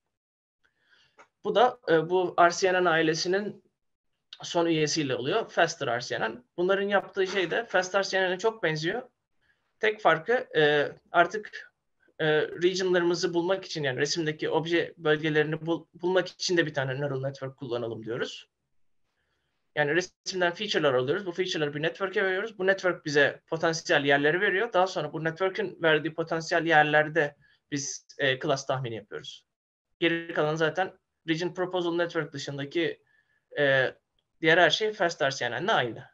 Bu da e, bu R C N N ailesinin son üyesiyle oluyor. Faster R C N N. Bunların yaptığı şey de Fast R C N N'e çok benziyor. Tek farkı e, artık e, region'larımızı bulmak için, yani resimdeki obje bölgelerini bul, bulmak için de bir tane neural network kullanalım diyoruz. Yani resimden feature'lar alıyoruz. Bu feature'ları bir network'e veriyoruz. Bu network bize potansiyel yerleri veriyor. Daha sonra bu network'ün verdiği potansiyel yerlerde biz e, class tahmini yapıyoruz. Geri kalan zaten Region Proposal Network dışındaki e, diğer her şey Fast R C N N'le aynı.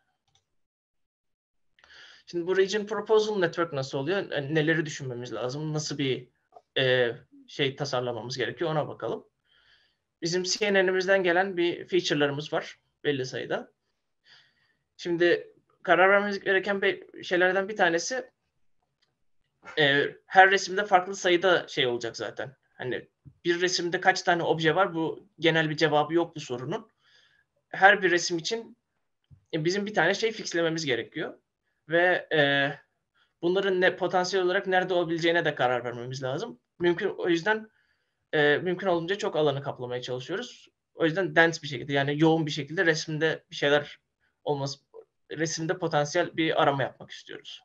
Şimdi bu Region Proposal Network nasıl oluyor? Yani neleri düşünmemiz lazım? Nasıl bir e, şey tasarlamamız gerekiyor? Ona bakalım. Bizim C N N'imizden gelen bir feature'larımız var belli sayıda. Şimdi karar vermemiz gereken şeylerden bir tanesi e, her resimde farklı sayıda şey olacak zaten. Hani bir resimde kaç tane obje var? Bu genel bir cevabı yok bu sorunun. Her bir resim için e, bizim bir tane şey fixlememiz gerekiyor. Ve e, bunların ne potansiyel olarak nerede olabileceğine de karar vermemiz lazım. Mümkün o yüzden e, mümkün olduğunca çok alanı kaplamaya çalışıyoruz. O yüzden dense bir şekilde, yani yoğun bir şekilde resimde bir şeyler olması, resimde potansiyel bir arama yapmak istiyoruz.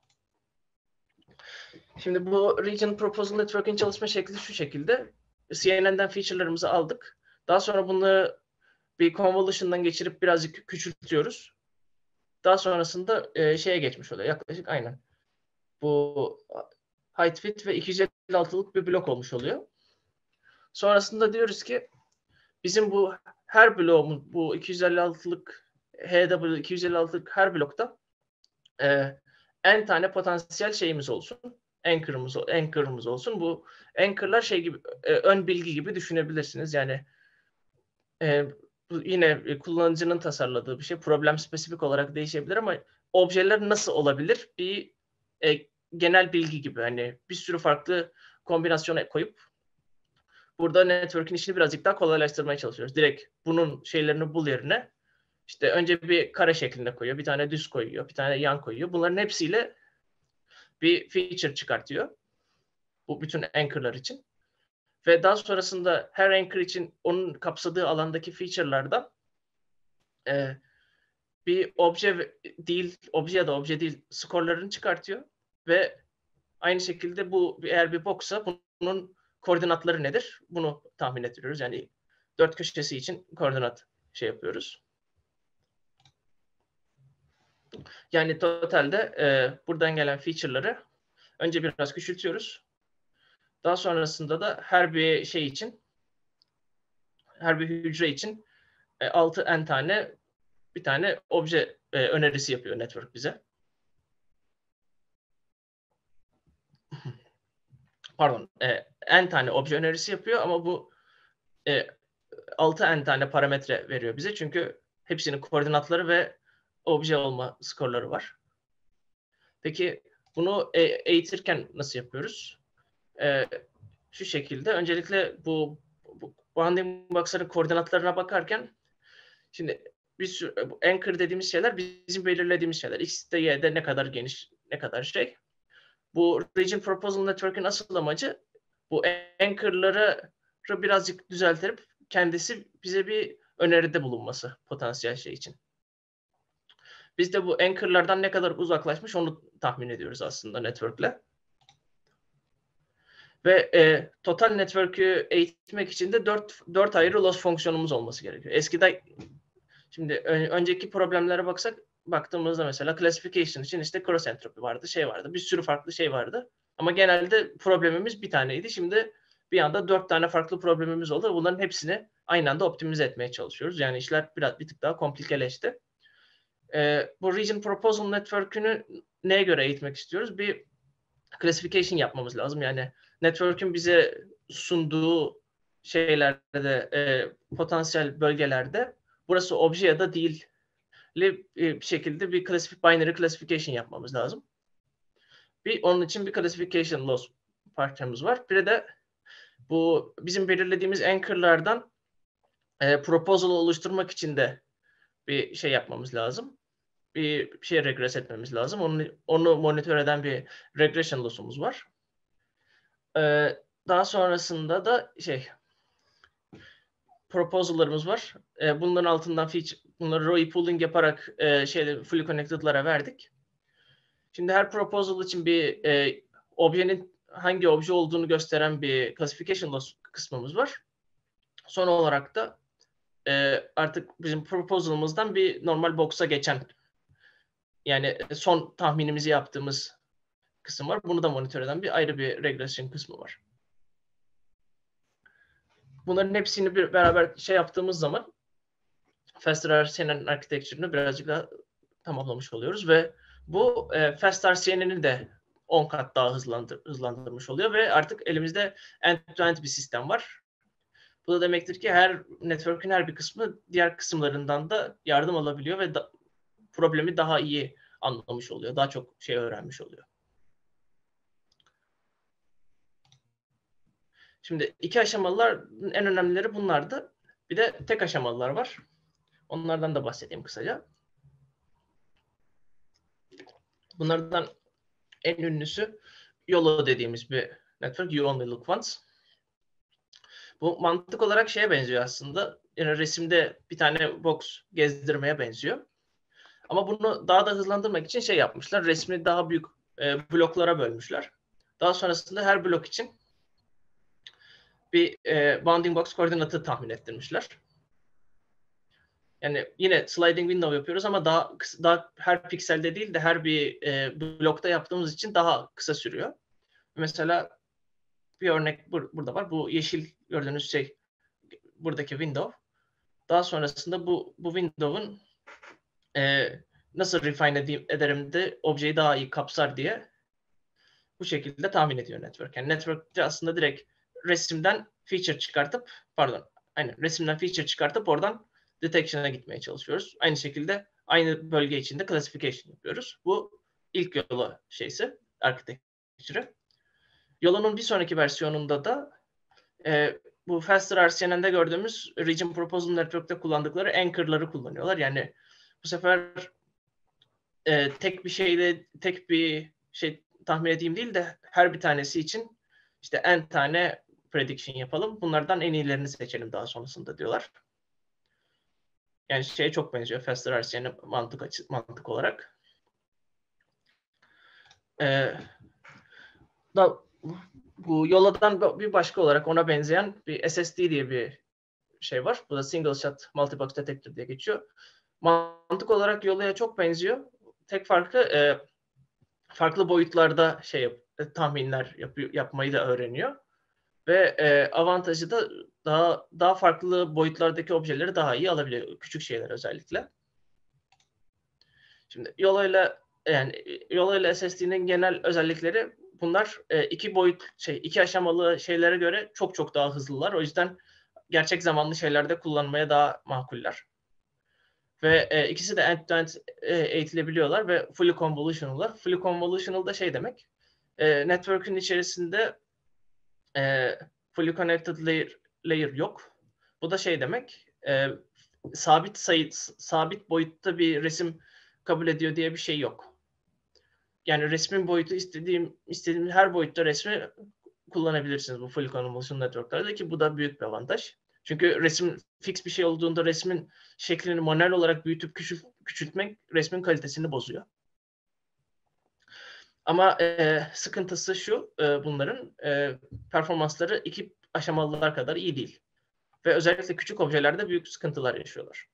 Şimdi bu Region Proposal Network'in çalışma şekli şu şekilde. C N N'den feature'larımızı aldık. Daha sonra bunları bir convolution'dan geçirip birazcık küçültüyoruz. Daha sonrasında e, şeye geçmiş oluyor. Yaklaşık aynen. Bu height fit ve iki yüz elli altılık bir blok olmuş oluyor. Sonrasında diyoruz ki bizim bu her bloğumuz, bu iki yüz elli altılık H W iki yüz elli altılık her blokta e, n tane potansiyel şeyimiz olsun. Anchor'ımız, anchor'ımız olsun. Bu anchor'lar şey gibi, e, ön bilgi gibi düşünebilirsiniz. Yani e, bu yine kullanıcının tasarladığı bir şey. Problem spesifik olarak değişebilir ama objeler nasıl olabilir? Bir e, genel bilgi gibi. Hani bir sürü farklı kombinasyon koyup burada network'ün işini birazcık daha kolaylaştırmaya çalışıyoruz. Direkt bunun şeylerini bul yerine işte önce bir kare şeklinde koyuyor, bir tane düz koyuyor, bir tane yan koyuyor. Bunların hepsiyle bir feature çıkartıyor. Bu bütün anchor'lar için. Ve daha sonrasında her anchor için onun kapsadığı alandaki feature'lardan e, bir obje değil, obje ya da obje değil skorlarını çıkartıyor. Ve aynı şekilde bu eğer bir boxsa bunun koordinatları nedir? Bunu tahmin ettiriyoruz. Yani dört köşesi için koordinat şey yapıyoruz. Yani totalde e, buradan gelen feature'ları önce biraz küçültüyoruz. Daha sonrasında da her bir şey için, her bir hücre için e, altı n tane bir tane obje e, önerisi yapıyor network bize. Pardon, e, n tane obje önerisi yapıyor ama bu e, altı n tane parametre veriyor bize. Çünkü hepsinin koordinatları ve obje olma skorları var. Peki bunu e, eğitirken nasıl yapıyoruz? E, şu şekilde. Öncelikle bu, bu bounding box'ların koordinatlarına bakarken şimdi bir sürü, bu anchor dediğimiz şeyler bizim belirlediğimiz şeyler. X'de, Y'de ne kadar geniş, ne kadar şey. Bu Region Proposal Network'ün asıl amacı bu anchor'ları birazcık düzeltip kendisi bize bir öneride bulunması potansiyel şey için. Biz de bu anchor'lardan ne kadar uzaklaşmış onu tahmin ediyoruz aslında network'le. Ve e, total network'ü eğitmek için de dört, dört ayrı loss fonksiyonumuz olması gerekiyor. Eskiden şimdi önceki problemlere baksak baktığımızda mesela classification için işte cross entropy vardı, şey vardı, bir sürü farklı şey vardı. Ama genelde problemimiz bir taneydi. Şimdi bir anda dört tane farklı problemimiz oldu. Bunların hepsini aynı anda optimize etmeye çalışıyoruz. Yani işler biraz bir tık daha komplikeleşti. Ee, bu Region Proposal Network'ünü neye göre eğitmek istiyoruz? Bir classification yapmamız lazım. Yani network'ün bize sunduğu şeylerde, e, potansiyel bölgelerde burası obje ya da değil bir şekilde bir klasifik binary classification yapmamız lazım. Bir onun için bir classification loss parçamız var. Bir de bu bizim belirlediğimiz anchor'lardan e, proposal oluşturmak için de bir şey yapmamız lazım. Bir şey regress etmemiz lazım. Onu, onu monitör eden bir regression loss'umuz var. Ee, daha sonrasında da şey proposal'larımız var. Ee, bunların altından feature, bunları row pooling yaparak e, şeyle fully connected'lara verdik. Şimdi her proposal için bir e, objenin hangi obje olduğunu gösteren bir classification loss kısmımız var. Son olarak da e, artık bizim proposal'ımızdan bir normal box'a geçen yani son tahminimizi yaptığımız kısım var. Bunu da monitör eden bir ayrı bir regression kısmı var. Bunların hepsini bir beraber şey yaptığımız zaman Fast R C N'nin architecture'ını birazcık daha tamamlamış oluyoruz ve bu e, Fast R C N'ini de on kat daha hızlandır, hızlandırmış oluyor ve artık elimizde end-to-end bir sistem var. Bu da demektir ki her network'ün her bir kısmı diğer kısımlarından da yardım alabiliyor ve da, problemi daha iyi anlamış oluyor. Daha çok şey öğrenmiş oluyor. Şimdi iki aşamalılar en önemlileri bunlardı. Bir de tek aşamalılar var. Onlardan da bahsedeyim kısaca. Bunlardan en ünlüsü YOLO dediğimiz bir network. You Only Look Once. Bu mantık olarak şeye benziyor aslında. Yani resimde bir tane box gezdirmeye benziyor. Ama bunu daha da hızlandırmak için şey yapmışlar. Resmi daha büyük e, bloklara bölmüşler. Daha sonrasında her blok için bir e, bounding box koordinatı tahmin ettirmişler. Yani yine sliding window yapıyoruz ama daha daha her pikselde değil de her bir e, blokta yaptığımız için daha kısa sürüyor. Mesela bir örnek bur- burada var. Bu yeşil gördüğünüz şey buradaki window. Daha sonrasında bu bu window'un e, nasıl refine edeyim, ederim de objeyi daha iyi kapsar diye bu şekilde tahmin ediyor network. Yani network'te aslında direkt resimden feature çıkartıp pardon aynen resimden feature çıkartıp oradan detection'a gitmeye çalışıyoruz. Aynı şekilde aynı bölge içinde classification yapıyoruz. Bu ilk yolu şeysi, architecture'ı. Yolunun bir sonraki versiyonunda da e, bu Faster R C N'de gördüğümüz Region Proposal Network'te kullandıkları anchor'ları kullanıyorlar. Yani bu sefer e, tek bir şeyle tek bir şey tahmin edeyim değil de her bir tanesi için işte n tane prediction yapalım. Bunlardan en iyilerini seçelim daha sonrasında diyorlar. Yani şeye çok benziyor Faster R C N'e mantık açı, mantık olarak. Ee, da bu yoladan bir başka olarak ona benzeyen bir S S D diye bir şey var. Bu da Single Shot Multibox Detector diye geçiyor. Mantık olarak Yola'ya çok benziyor. Tek farkı e, farklı boyutlarda şey yap, tahminler yapıyor, yapmayı da öğreniyor. Ve e, avantajı da daha daha farklı boyutlardaki objeleri daha iyi alabiliyor. Küçük şeyler özellikle. Şimdi Yola yani Yola S S D'nin genel özellikleri bunlar e, iki boyut şey iki aşamalı şeylere göre çok çok daha hızlılar. O yüzden gerçek zamanlı şeylerde kullanmaya daha makuller. Ve e, ikisi de end-to-end e, eğitilebiliyorlar ve fully convolutional'lar. Fully convolutional da şey demek. E, network'ün içerisinde e, fully connected layer, layer yok. Bu da şey demek. E, sabit sayı sabit boyutta bir resim kabul ediyor diye bir şey yok. Yani resmin boyutu istediğim istediğim her boyutta resmi kullanabilirsiniz bu fully convolutional network'larda ki bu da büyük bir avantaj. Çünkü resim fix bir şey olduğunda resmin şeklini manuel olarak büyütüp küçült, küçültmek resmin kalitesini bozuyor. Ama e, sıkıntısı şu, e, bunların e, performansları iki aşamalılar kadar iyi değil. Ve özellikle küçük objelerde büyük sıkıntılar yaşıyorlar.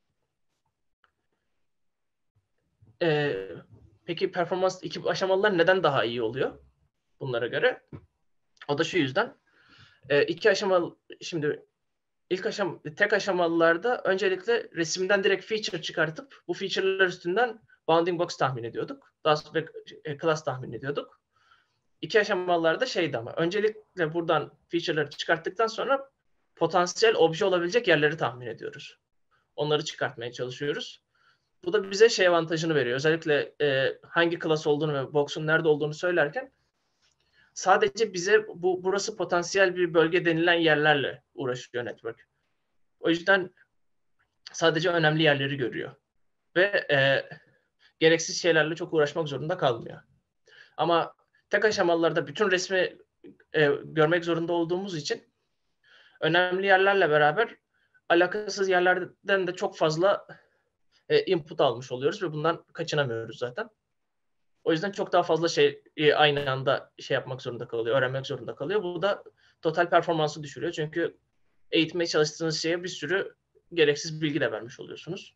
E, peki performans iki aşamalılar neden daha iyi oluyor bunlara göre? O da şu yüzden. E, iki aşamalı, şimdi ilk aşam, tek aşamalılarda öncelikle resimden direkt feature çıkartıp bu feature'lar üstünden bounding box tahmin ediyorduk. Daha sonra e, class tahmin ediyorduk. İki aşamalılarda şeydi ama öncelikle buradan feature'ları çıkarttıktan sonra potansiyel obje olabilecek yerleri tahmin ediyoruz. Onları çıkartmaya çalışıyoruz. Bu da bize şey avantajını veriyor. Özellikle e, hangi class olduğunu ve box'un nerede olduğunu söylerken sadece bize bu burası potansiyel bir bölge denilen yerlerle uğraşıyor network. O yüzden sadece önemli yerleri görüyor. Ve e, gereksiz şeylerle çok uğraşmak zorunda kalmıyor. Ama tek aşamalarda bütün resmi e, görmek zorunda olduğumuz için önemli yerlerle beraber alakasız yerlerden de çok fazla e, input almış oluyoruz ve bundan kaçınamıyoruz zaten. O yüzden çok daha fazla şey e, aynı anda şey yapmak zorunda kalıyor, öğrenmek zorunda kalıyor. Bu da total performansı düşürüyor. Çünkü eğitmeye çalıştığınız şeye bir sürü gereksiz bilgi de vermiş oluyorsunuz.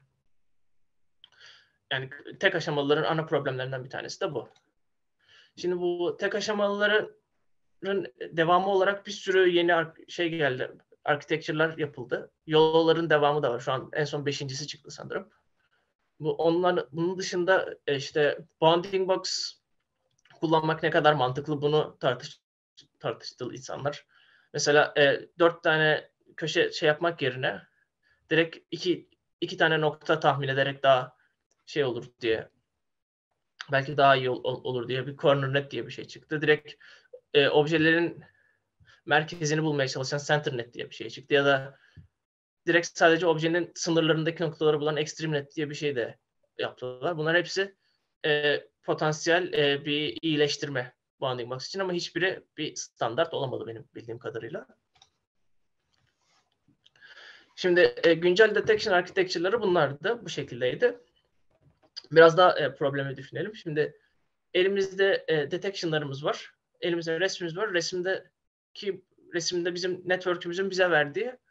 Yani tek aşamalıların ana problemlerinden bir tanesi de bu. Şimdi bu tek aşamalıların devamı olarak bir sürü yeni şey geldi. Architecture'lar yapıldı. Yolların devamı da var. Şu an en son beşincisi çıktı sanırım. Bu onlar, bunun dışında işte bounding box kullanmak ne kadar mantıklı bunu tartış, tartıştı insanlar. Mesela e, dört tane köşe şey yapmak yerine direkt iki, iki tane nokta tahmin ederek daha şey olur diye belki daha iyi ol, olur diye bir corner net diye bir şey çıktı. Direkt e, objelerin merkezini bulmaya çalışan center net diye bir şey çıktı. Ya da direkt sadece objenin sınırlarındaki noktaları bulan extreme net diye bir şey de yaptılar. Bunlar hepsi e, potansiyel e, bir iyileştirme bounding box için ama hiçbiri bir standart olamadı benim bildiğim kadarıyla. Şimdi e, güncel detection architecture'ları bunlardı. Bu şekildeydi. Biraz daha e, problemi düşünelim. Şimdi elimizde e, detection'larımız var. Elimizde resmimiz var. Resimdeki resimde bizim network'ümüzün bize verdiği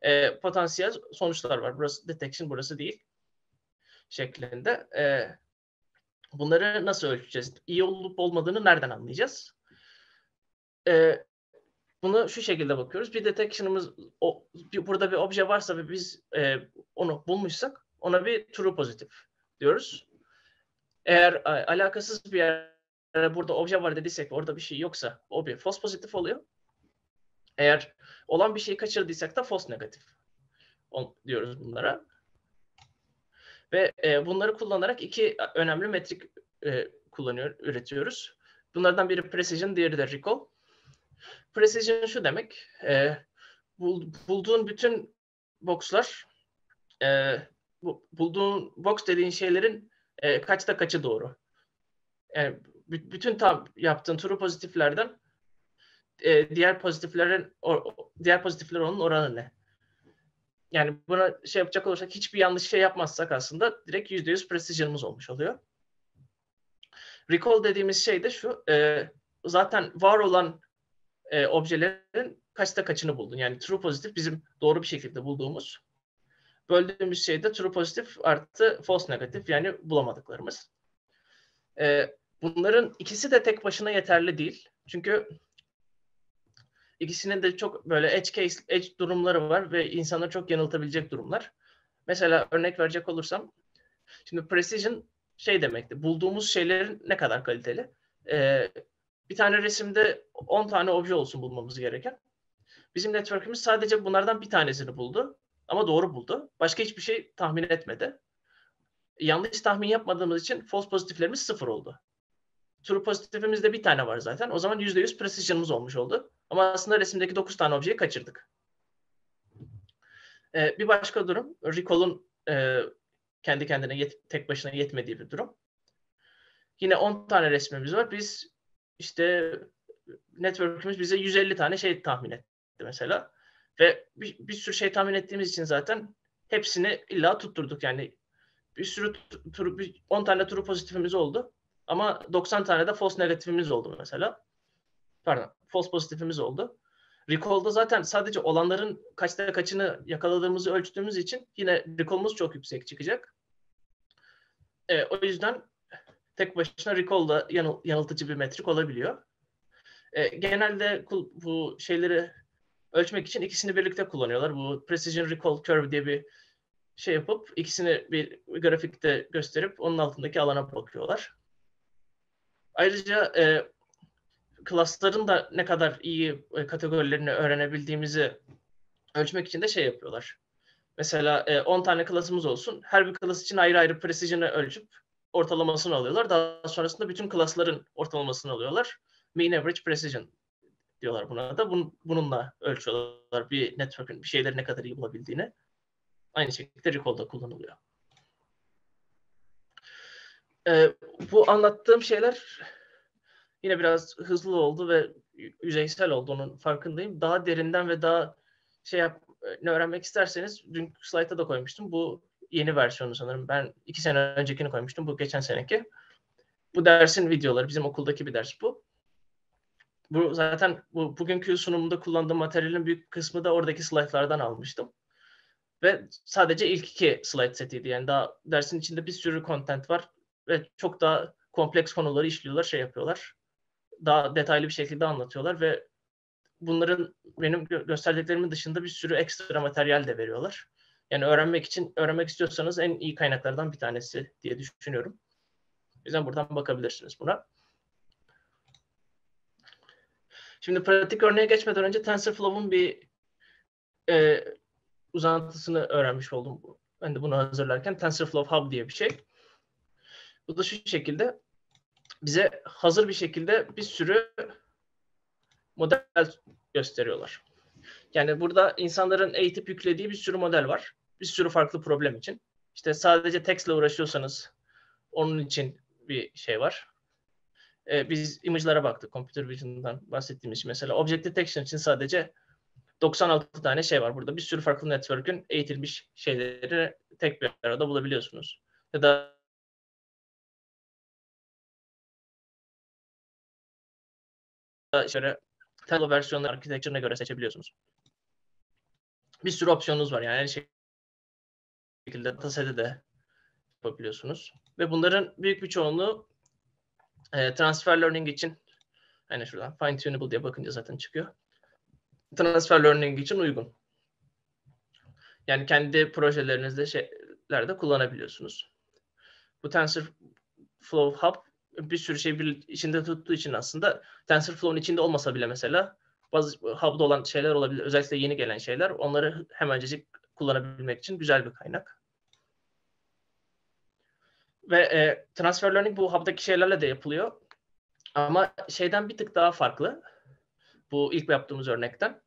e, potansiyel sonuçlar var. Burası detection, burası değil şeklinde. E, bunları nasıl ölçeceğiz? İyi olup olmadığını nereden anlayacağız? E, bunu şu şekilde bakıyoruz. Bir detection'ımız, o, bir, burada bir obje varsa ve biz e, onu bulmuşsak ona bir true pozitif diyoruz. Eğer a, alakasız bir yerde burada obje var dediysek ve orada bir şey yoksa o bir false pozitif oluyor. Eğer olan bir şeyi kaçırdıysak da false negatif diyoruz bunlara. Ve e, bunları kullanarak iki önemli metrik e, kullanıyor, üretiyoruz. Bunlardan biri precision, diğeri de recall. Precision şu demek, e, bul, bulduğun bütün boxlar, e, bu, bulduğun box dediğin şeylerin e, kaçta kaçı doğru. Yani b- bütün tam yaptığın true pozitiflerden e, diğer pozitiflerin o, diğer pozitifler onun oranı ne? Yani buna şey yapacak olursak, hiçbir yanlış şey yapmazsak aslında direkt yüzde yüz precision'ımız olmuş oluyor. Recall dediğimiz şey de şu, e, zaten var olan e, objelerin kaçta kaçını buldun. Yani true pozitif bizim doğru bir şekilde bulduğumuz. Böldüğümüz şey de true pozitif artı false negatif, yani bulamadıklarımız. E, bunların ikisi de tek başına yeterli değil. Çünkü İkisinin de çok böyle edge case, edge durumları var ve insanları çok yanıltabilecek durumlar. Mesela örnek verecek olursam, şimdi precision şey demekti, bulduğumuz şeylerin ne kadar kaliteli. Ee, bir tane resimde on tane obje olsun bulmamız gereken. Bizim network'ümüz sadece bunlardan bir tanesini buldu ama doğru buldu. Başka hiçbir şey tahmin etmedi. Yanlış tahmin yapmadığımız için false pozitiflerimiz sıfır oldu. True pozitifimizde bir tane var zaten. O zaman yüzde yüz precision'ımız olmuş oldu. Ama aslında resimdeki dokuz tane objeyi kaçırdık. Ee, bir başka durum, recall'un e, kendi kendine yet, tek başına yetmediği bir durum. Yine on tane resmimiz var. Biz işte network'ümüz bize yüz elli tane şey tahmin etti mesela. Ve bir, bir sürü şey tahmin ettiğimiz için zaten hepsini illa tutturduk. Yani bir sürü tur, on tane true pozitifimiz oldu. Ama doksan tane de false negatifimiz oldu mesela. Pardon, false pozitifimiz oldu. Recall'da zaten sadece olanların kaçta kaçını yakaladığımızı ölçtüğümüz için yine recall'umuz çok yüksek çıkacak. E, o yüzden tek başına recall da yanıl, yanıltıcı bir metrik olabiliyor. E, genelde bu şeyleri ölçmek için ikisini birlikte kullanıyorlar. Bu Precision Recall Curve diye bir şey yapıp ikisini bir grafikte gösterip onun altındaki alana bakıyorlar. Ayrıca e, klasların da ne kadar iyi kategorilerini öğrenebildiğimizi ölçmek için de şey yapıyorlar. Mesela e, on tane klasımız olsun. Her bir klas için ayrı ayrı precision'ı ölçüp ortalamasını alıyorlar. Daha sonrasında bütün klasların ortalamasını alıyorlar. Mean Average Precision diyorlar buna da. Bun, bununla ölçüyorlar bir network'ün bir şeyleri ne kadar iyi bulabildiğini. Aynı şekilde Recall'da kullanılıyor. E, bu anlattığım şeyler yine biraz hızlı oldu ve yüzeysel oldu, onun farkındayım. Daha derinden ve daha şey yap, ne öğrenmek isterseniz dünkü slayta da koymuştum. Bu yeni versiyonu sanırım. Ben iki sene öncekini koymuştum. Bu geçen seneki. Bu dersin videoları. Bizim okuldaki bir ders bu. Bu zaten bu, bugünkü sunumunda kullandığım materyalin büyük kısmı da oradaki slaytlardan almıştım. Ve sadece ilk iki slayt setiydi. Yani daha dersin içinde bir sürü content var ve çok daha kompleks konuları işliyorlar, şey yapıyorlar. Daha detaylı bir şekilde anlatıyorlar ve bunların benim gösterdiklerimin dışında bir sürü ekstra materyal de veriyorlar. Yani öğrenmek için, öğrenmek istiyorsanız en iyi kaynaklardan bir tanesi diye düşünüyorum. O yüzden buradan bakabilirsiniz buna. Şimdi pratik örneğe geçmeden önce TensorFlow'un bir e, uzantısını öğrenmiş oldum. Ben de bunu hazırlarken TensorFlow Hub diye bir şey. Bu da şu şekilde bize hazır bir şekilde bir sürü model gösteriyorlar. Yani burada insanların eğitip yüklediği bir sürü model var. Bir sürü farklı problem için. İşte sadece textle uğraşıyorsanız onun için bir şey var. Ee, biz image'lara baktık. Computer Vision'dan bahsettiğimiz için. Mesela Object Detection için sadece doksan altı tane şey var. Burada bir sürü farklı network'ün eğitilmiş şeyleri tek bir arada bulabiliyorsunuz. Ya da şöyle Telo versiyonları architecture'ına göre seçebiliyorsunuz. bir sürü opsiyonunuz var. Yani her şekilde dataseti de yapabiliyorsunuz. Ve bunların büyük bir çoğunluğu e, transfer learning için, hani şuradan fine tunable diye bakınca zaten çıkıyor. Transfer learning için uygun. Yani kendi projelerinizde şeylerde kullanabiliyorsunuz. Bu TensorFlow Hub bir sürü şey bir içinde tuttuğu için aslında TensorFlow'un içinde olmasa bile mesela bazı hub'da olan şeyler olabilir. Özellikle yeni gelen şeyler. Onları hemencecik kullanabilmek için güzel bir kaynak. Ve e, transfer learning bu hub'daki şeylerle de yapılıyor. Ama şeyden bir tık daha farklı. Bu ilk yaptığımız örnekten.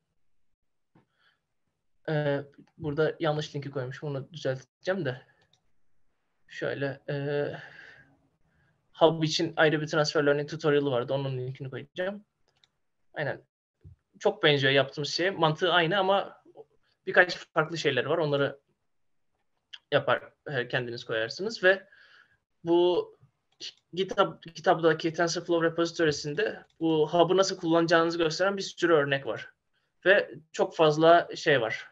Ee, burada yanlış linki koymuşum. Onu düzelteceğim de. Şöyle e, Hub için ayrı bir transfer learning tutorial'ı vardı. Onun linkini koyacağım. Aynen. Çok benziyor yaptığımız şeye. Mantığı aynı ama birkaç farklı şeyleri var. Onları yapar, kendiniz koyarsınız ve bu GitHub, GitHub'daki TensorFlow repository'sinde bu Hub'ı nasıl kullanacağınızı gösteren bir sürü örnek var. Ve çok fazla şey var.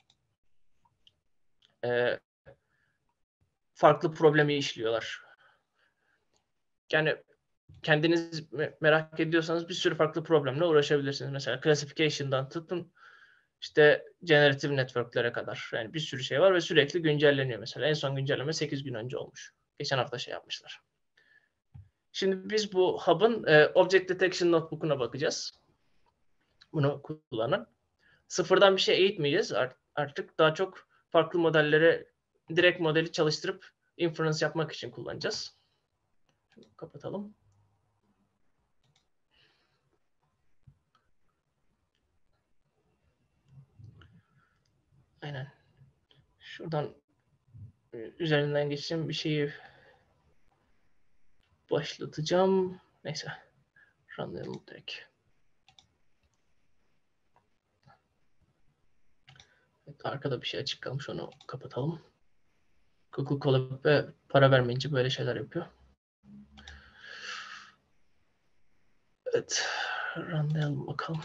Ee, farklı problemi işliyorlar. Yani kendiniz merak ediyorsanız bir sürü farklı problemle uğraşabilirsiniz. Mesela classification'dan tutun işte generative network'lere kadar. Yani bir sürü şey var ve sürekli güncelleniyor mesela. En son güncelleme sekiz gün önce olmuş. Geçen hafta şey yapmışlar. Şimdi biz bu Hub'ın e, Object Detection Notebook'una bakacağız. Bunu kullanın. Sıfırdan bir şey eğitmeyeceğiz. Artık daha çok farklı modellere direkt modeli çalıştırıp inference yapmak için kullanacağız. Şunu kapatalım. Aynen. Şuradan üzerinden geçeceğim bir şeyi başlatacağım. Neyse. Runlayalım direkt. Evet, arkada bir şey açık kalmış. Onu kapatalım. Google Colab'e para vermeyince böyle şeyler yapıyor. Evet. Runlayalım bakalım.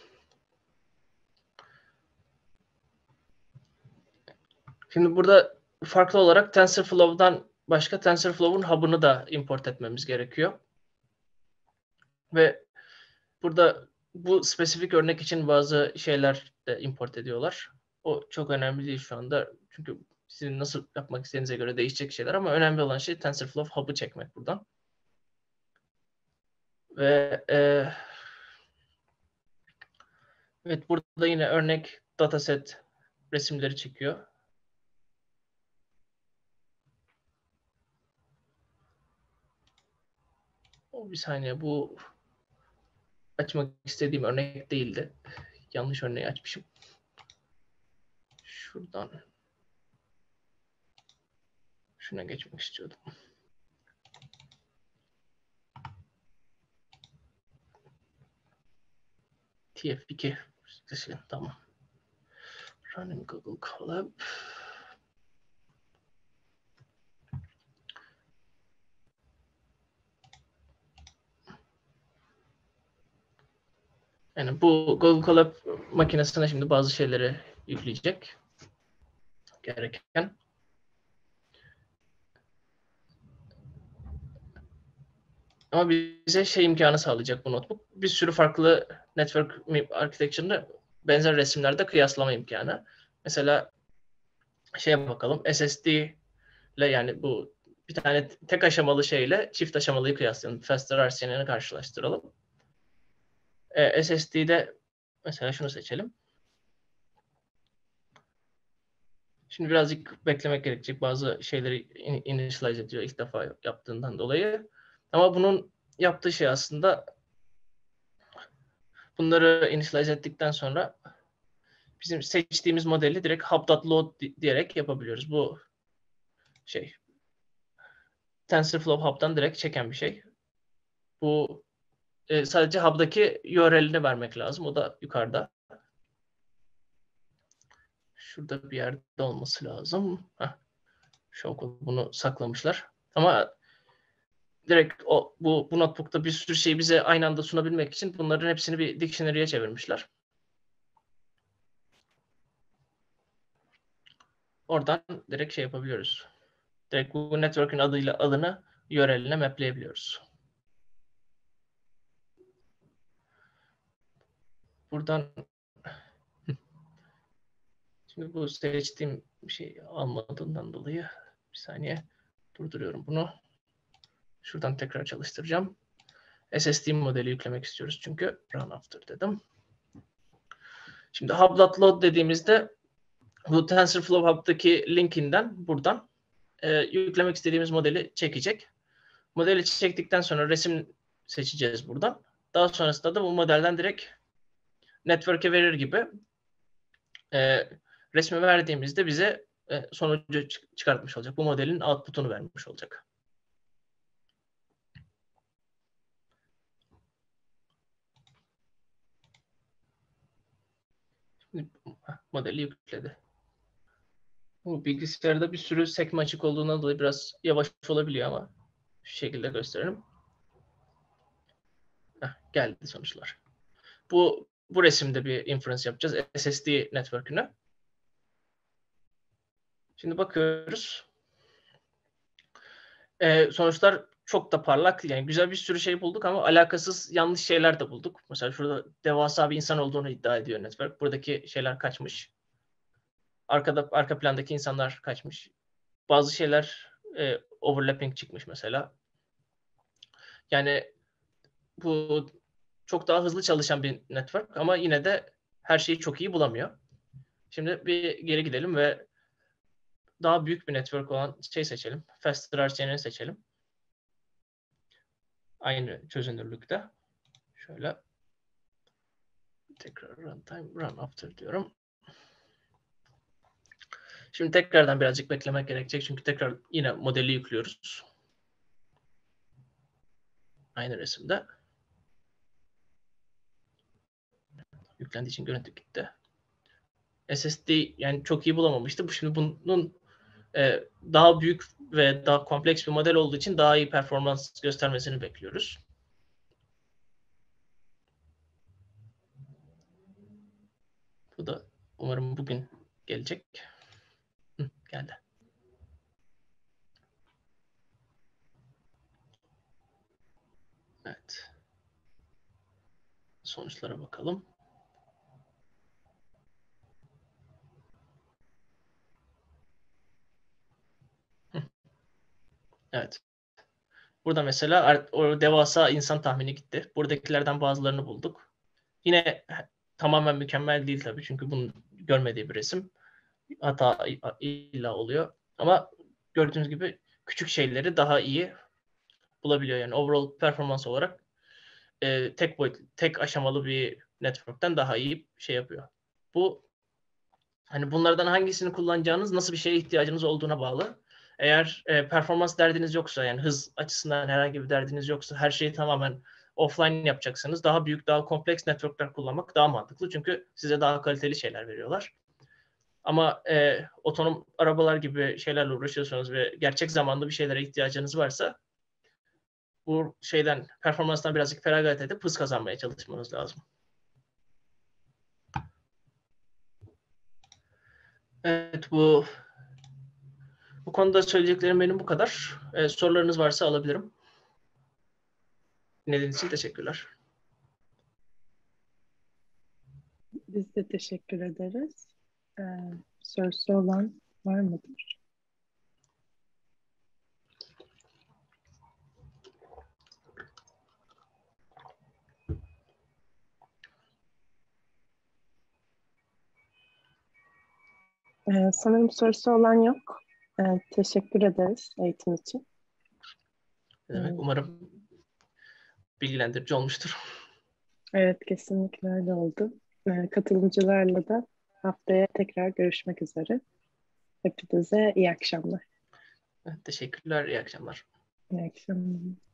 Şimdi burada farklı olarak TensorFlow'dan başka TensorFlow'un hub'ını da import etmemiz gerekiyor. Ve burada bu spesifik örnek için bazı şeyler de import ediyorlar. O çok önemli değil şu anda. Çünkü sizin nasıl yapmak istediğinize göre değişecek şeyler ama önemli olan şey TensorFlow hub'ı çekmek buradan. Ve e, evet, burada yine örnek dataset resimleri çekiyor. O bir saniye, bu açmak istediğim örnek değildi. Yanlış örneği açmışım. Şuradan şuna geçmek istiyordum. T F iki. Tamam. Running Google Colab. Yani bu Google Colab makinesine şimdi bazı şeyleri yükleyecek. Gereken. Ama bize şey imkanı sağlayacak bu notebook. Bir sürü farklı network architecture'ını benzer resimlerde kıyaslama imkanı. Mesela şeye bakalım. S S D ile, yani bu bir tane tek aşamalı şeyle çift aşamalıyı kıyaslayalım. Faster R C N'ini karşılaştıralım. Ee, S S D'de mesela şunu seçelim. Şimdi birazcık beklemek gerekecek. Bazı şeyleri initialize ediyor ilk defa yaptığından dolayı. Ama bunun yaptığı şey aslında bunları initialize ettikten sonra bizim seçtiğimiz modeli direkt hub.load diyerek yapabiliyoruz. Bu şey TensorFlow Hub'dan direkt çeken bir şey. Bu e, sadece hub'daki U R L'ini vermek lazım. O da yukarıda. Şurada bir yerde olması lazım. Heh. Show bunu saklamışlar. Ama direkt o, bu, bu notebook'ta bir sürü şeyi bize aynı anda sunabilmek için bunların hepsini bir dictionary'e çevirmişler. oradan direkt şey yapabiliyoruz. Direkt bu network'ün adıyla adını U R L'ine mapleyebiliyoruz. Buradan şimdi bu seçtiğim bir şey almadığından dolayı bir saniye durduruyorum bunu. Şuradan tekrar çalıştıracağım. S S D modeli yüklemek istiyoruz çünkü run after dedim. Şimdi hub.load dediğimizde bu TensorFlow Hub'daki linkinden buradan e, yüklemek istediğimiz modeli çekecek. Modeli çektikten sonra resim seçeceğiz buradan. Daha sonrasında da bu modelden direkt network'e verir gibi e, resmi verdiğimizde bize e, sonucu çıkartmış olacak. Bu modelin output'unu vermiş olacak. Şimdi, modeli yükledi. Bu bilgisayarda bir sürü sekme açık olduğundan dolayı biraz yavaş olabiliyor ama şu şekilde gösterelim. Heh, geldi sonuçlar. Bu bu resimde bir inference yapacağız. S S D network'ünü. Şimdi bakıyoruz. Ee, sonuçlar çok da parlak. Yani güzel bir sürü şey bulduk ama alakasız yanlış şeyler de bulduk. Mesela şurada devasa bir insan olduğunu iddia ediyor network. Buradaki şeyler kaçmış. Arkada arka plandaki insanlar kaçmış. Bazı şeyler e, overlapping çıkmış mesela. Yani bu çok daha hızlı çalışan bir network ama yine de her şeyi çok iyi bulamıyor. Şimdi bir geri gidelim ve daha büyük bir network olan şey seçelim. Faster R C N'i seçelim. Aynı çözünürlükte. Şöyle tekrar runtime run after diyorum. Şimdi tekrardan birazcık beklemek gerekecek çünkü tekrar yine modeli yüklüyoruz. Aynı resimde. Yüklendiği için görüntü gitti. S S D yani çok iyi bulamamıştı. Bu şimdi bunun e, daha büyük ve daha kompleks bir model olduğu için daha iyi performans göstermesini bekliyoruz. Bu da umarım bugün gelecek. Hı, geldi. Evet. Sonuçlara bakalım. Hı. Evet. Burada mesela o devasa insan tahmini gitti. Buradakilerden bazılarını bulduk. Yine tamamen mükemmel değil tabii çünkü bunun görmediği bir resim. Hata illa oluyor. Ama gördüğünüz gibi küçük şeyleri daha iyi bulabiliyor. Yani overall performans olarak e, tek boyut, tek aşamalı bir network'ten daha iyi şey yapıyor. Bu hani bunlardan hangisini kullanacağınız, nasıl bir şeye ihtiyacınız olduğuna bağlı. Eğer e, performans derdiniz yoksa, yani hız açısından herhangi bir derdiniz yoksa, her şeyi tamamen offline yapacaksanız daha büyük, daha kompleks networkler kullanmak daha mantıklı. Çünkü size daha kaliteli şeyler veriyorlar. Ama e, otonom arabalar gibi şeylerle uğraşıyorsanız ve gerçek zamanlı bir şeylere ihtiyacınız varsa bu şeyden, performanstan birazcık feragat edip hız kazanmaya çalışmanız lazım. Evet, bu bu konuda söyleyeceklerim benim bu kadar. E, sorularınız varsa alabilirim. Dinlediğiniz için teşekkürler. Biz de teşekkür ederiz. Ee, sorusu olan var mıdır? Ee, sanırım sorusu olan yok. Ee, teşekkür ederiz eğitim için. Ne demek? Ee, Umarım bilgilendirici olmuştur. evet, kesinlikle öyle oldu. Ee, katılımcılarla da haftaya tekrar görüşmek üzere. Hepinize iyi akşamlar. Teşekkürler, iyi akşamlar. İyi akşamlar.